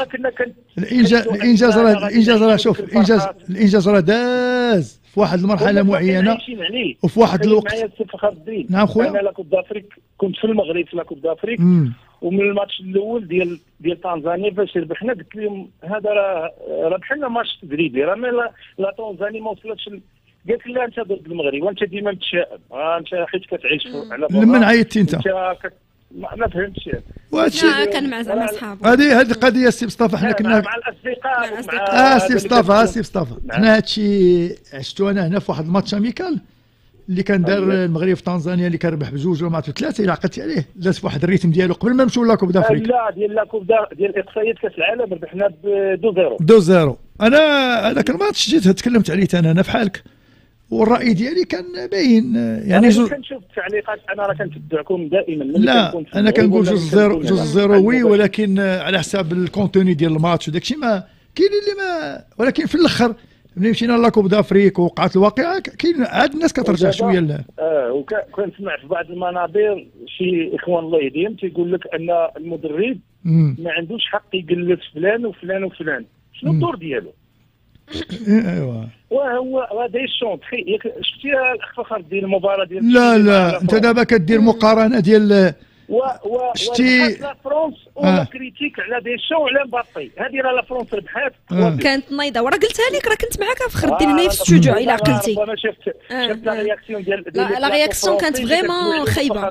الانجاز راه شوف الانجاز راه داز في واحد المرحله معينه وفي واحد الوقت. معايا السي فخر الدين. نعم خويا. انا لاكوب دافريك كنت في المغرب في لاكوب دافريك، ومن الماتش الاول ديال تنزانيا فاش ربحنا قلت لهم هذا راه ربحنا ماتش تدريبي، راه لا تنزانيا ما وصلتش. قالت لي انت ضد المغرب وانت ديما متشائم، انت حيت كتعيش على برا. لمن عيطتي انت؟ ما فهمتش. وهادشي كان مع زعما صحابو. هذه القضيه السي مصطفى حنا كنا مع الاصدقاء سي مصطفى حنا هادشي عشتو انا هنا في واحد الماتش اميكال اللي كان دار المغرب في تنزانيا اللي كان ربح بجوج ولا ما عرفت ثلاثه. الا عقلتي عليه داز في واحد الريتم ديالو قبل ما نمشيو لاكوب دافريك. لا ديال لاكوب ديال اقصائيات كاس العالم ربحنا ب 2-0. انا هذاك الماتش جيت تكلمت عليه انا بحالك، والراي ديالي كان باين يعني. انا كنشوف التعليقات، انا راه كنتبعكم دائما. لا انا كنقول جوج زيرو وي، ولكن على حساب الكونتوني ديال الماتش وداكشي ما كاين اللي ما. ولكن في الاخر ملي مشينا لاكوب دافريك ووقعت الواقعه كاين عاد الناس كترجع شويه لا. وكنسمع في بعض المنابر شي اخوان الله يهديهم تيقول لك ان المدرب ما عندوش حق يجلس فلان وفلان وفلان. شنو الدور ديالو؟ ايوا وهو ديشون شفتي الاخ فخر الدين المباراه ديال لا انت دابا كدير مقارنه ديال شتي لا فرونس ولا كريتيك على ديشون وعلى مبابي. هذه راه لا فرونس ربحات كانت نايضه وراه قلتها لك، راه كنت معاك فخر الدين هنا في الاستوديو الا عقلتي. انا شفت لا رياكسيون ديال لا رياكسيون كانت فريمون خايبه.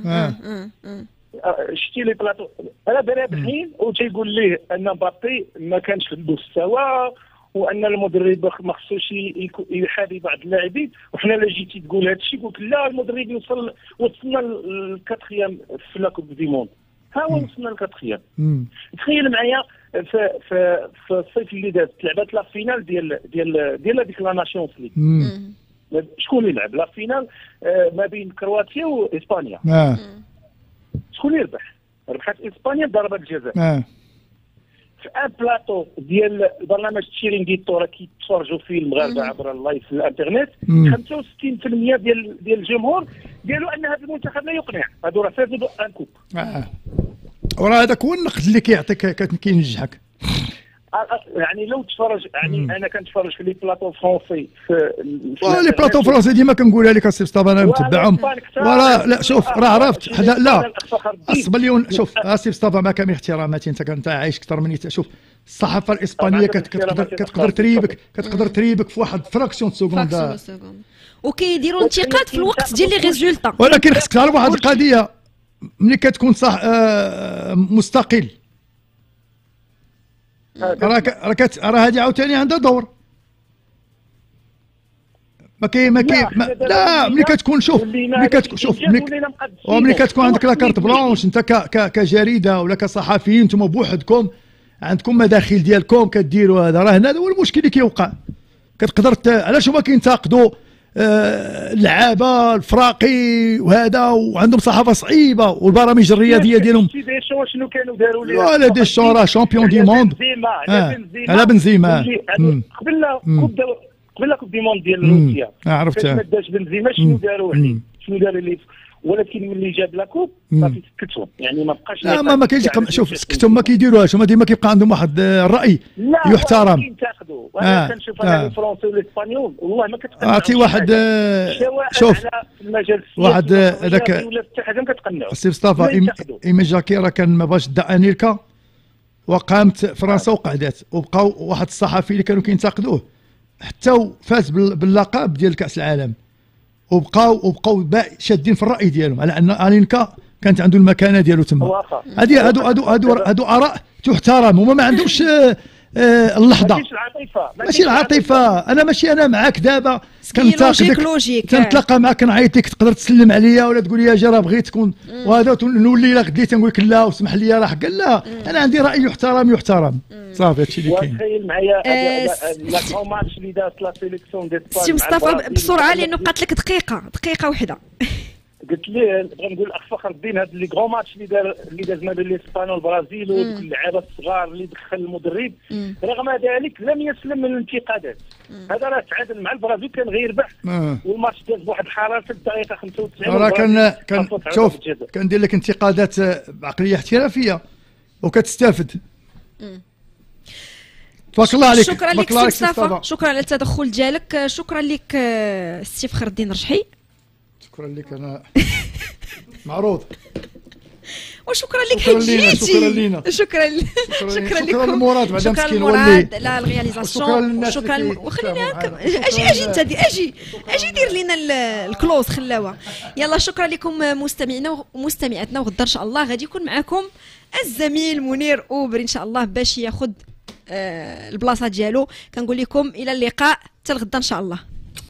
شتي لي بلاطو انا رابحين وتيقول ليه ان مبابي ما كانش في المستوى وان المدرب ما خصوش يحابي بعض اللاعبين. وحنا لا جيتي تقول هذا الشيء قلت لا المدرب وصلنا للكاتخيام في لاكوب دي موند. ها هو وصلنا للكاتخيام. تخيل معايا في الصيف اللي داز لعبات لا فينال ديال هذيك لا ناسيونز ليغ. شكون اللي لعب لا فينال ما بين كرواتيا واسبانيا؟ شكون اللي ربح؟ ربحت اسبانيا بضربات الجزاء. في ان بلاطو ديال البرنامج تشيرينغيتو راه كيتفرجوا فيه المغاربه عبر اللايف في الانترنت. 65% ديال الجمهور قالوا ان هذا المنتخب لا يقنع، هادو راه فازوا بان كوب. وراه هذاك هو النقد اللي كيعطيك كينجحك. يعني لو تفرج يعني انا كنتفرج في لي بلاطو فرونسي في لي بلاطو فرونسي ديما كنقولها لك السي مصطفى انا متبعهم. وراه لا شوف راه عرفت لا اصبر شوف السي مصطفى مع كامل احتراماتي انت عايش اكثر مني. شوف الصحافه الاسبانيه كتقدر تريبك في واحد فراكسيون سكوند وكيديروا انتقاد في الوقت ديال لي ريزولطا. ولكن خصك تعرف واحد القضيه ملي كتكون صح مستقل راه هذه عاوتاني عندها دور. لا ملي كتكون ملي كتكون عندك لا كارت بلونش انت كجريده ولا كصحفيين انتم بوحدكم عندكم مداخل ديالكم كديروا هذا. راه هذا هو المشكل اللي كيوقع. كتقدر علاش هما كينتقدوا اللعابه الفراقي وهذا وعندهم صحافه صعيبه والبرامج الرياضيه ديالهم. شنو كانوا داروا ليه؟ ولا ديشون راه شامبيون دي موند على بنزيما قبل كوب دي موند ديال روسيا عرفتها. ما داش بنزيما شنو داروا عليه؟ شنو داروا ليه؟ ولكن ملي جاب لاكوب صافي سكتهم يعني ما بقاش. لا ما كاينش شوف سكتهم ما كيديروهاش. هما ديما كيبقى عندهم واحد الراي يحترم. كينتقدوا وانا كنشوف انا الفرنسي والاسبانيول والله ما كتقنعش. عرفتي واحد شوف واحد هذاك السي مصطفى ايمي جاكي راه كان ما بغاش دا انيلكا وقامت فرنسا وقعدات وبقاو واحد الصحفي اللي كانوا كينتقدوه حتى فاز باللقب ديال كاس العالم وبقاو شادين في الراي ديالهم على ان انيلكا كانت عنده المكانه ديالو تما. هادو اراء تحترم. هما ما عندهمش اللحظه ماشي العاطفه. انا معاك دابا كنتلاقى معاك كنعيط لك تقدر تسلم عليا ولا تقول لي اجي راه بغيت تكون وهذا نولي لا غديت نقول لك لا وسمح لي راه حق لا. انا عندي راي يحترم صافي هادشي اللي كاين. تخيل معايا لا كون ماتش اللي دارت لا سيليكسيون ديال سي مصطفى بسرعه لانه بقات لك دقيقه واحده. قلت ليه بغا نقول الاخ فخر الدين هاد لي غرو ماتش اللي داز ما بين الاسبان والبرازيل ودوك اللعابه الصغار اللي دخل المدرب رغم ذلك لم يسلم من الانتقادات. هذا راه تعادل مع البرازيل كان غير يربح والماتش داز بواحد الحراره في الدقيقه 95. راه كان شوف كندير لك انتقادات بعقليه احترافيه وكتستافد. تبارك الله عليك. شكرا لك مصطفى، شكرا على التدخل ديالك، شكرا لك سي فخر الدين رجحي. شكرا لك انا معروض. وشكرا لك حيت جيتي. شكرا لكم. مراد بعدا مسكين شكرا مراد لا الرياليزاسيون. شكرا وخلينا اجي انت اجي دير لنا الكلوز خلاوه. يلا شكرا لكم مستمعينا ومستمعاتنا، وغدا ان شاء الله غادي يكون معكم الزميل منير اوبر ان شاء الله باش ياخذ البلاصه ديالو. كنقول لكم الى اللقاء حتى الغدا ان شاء الله.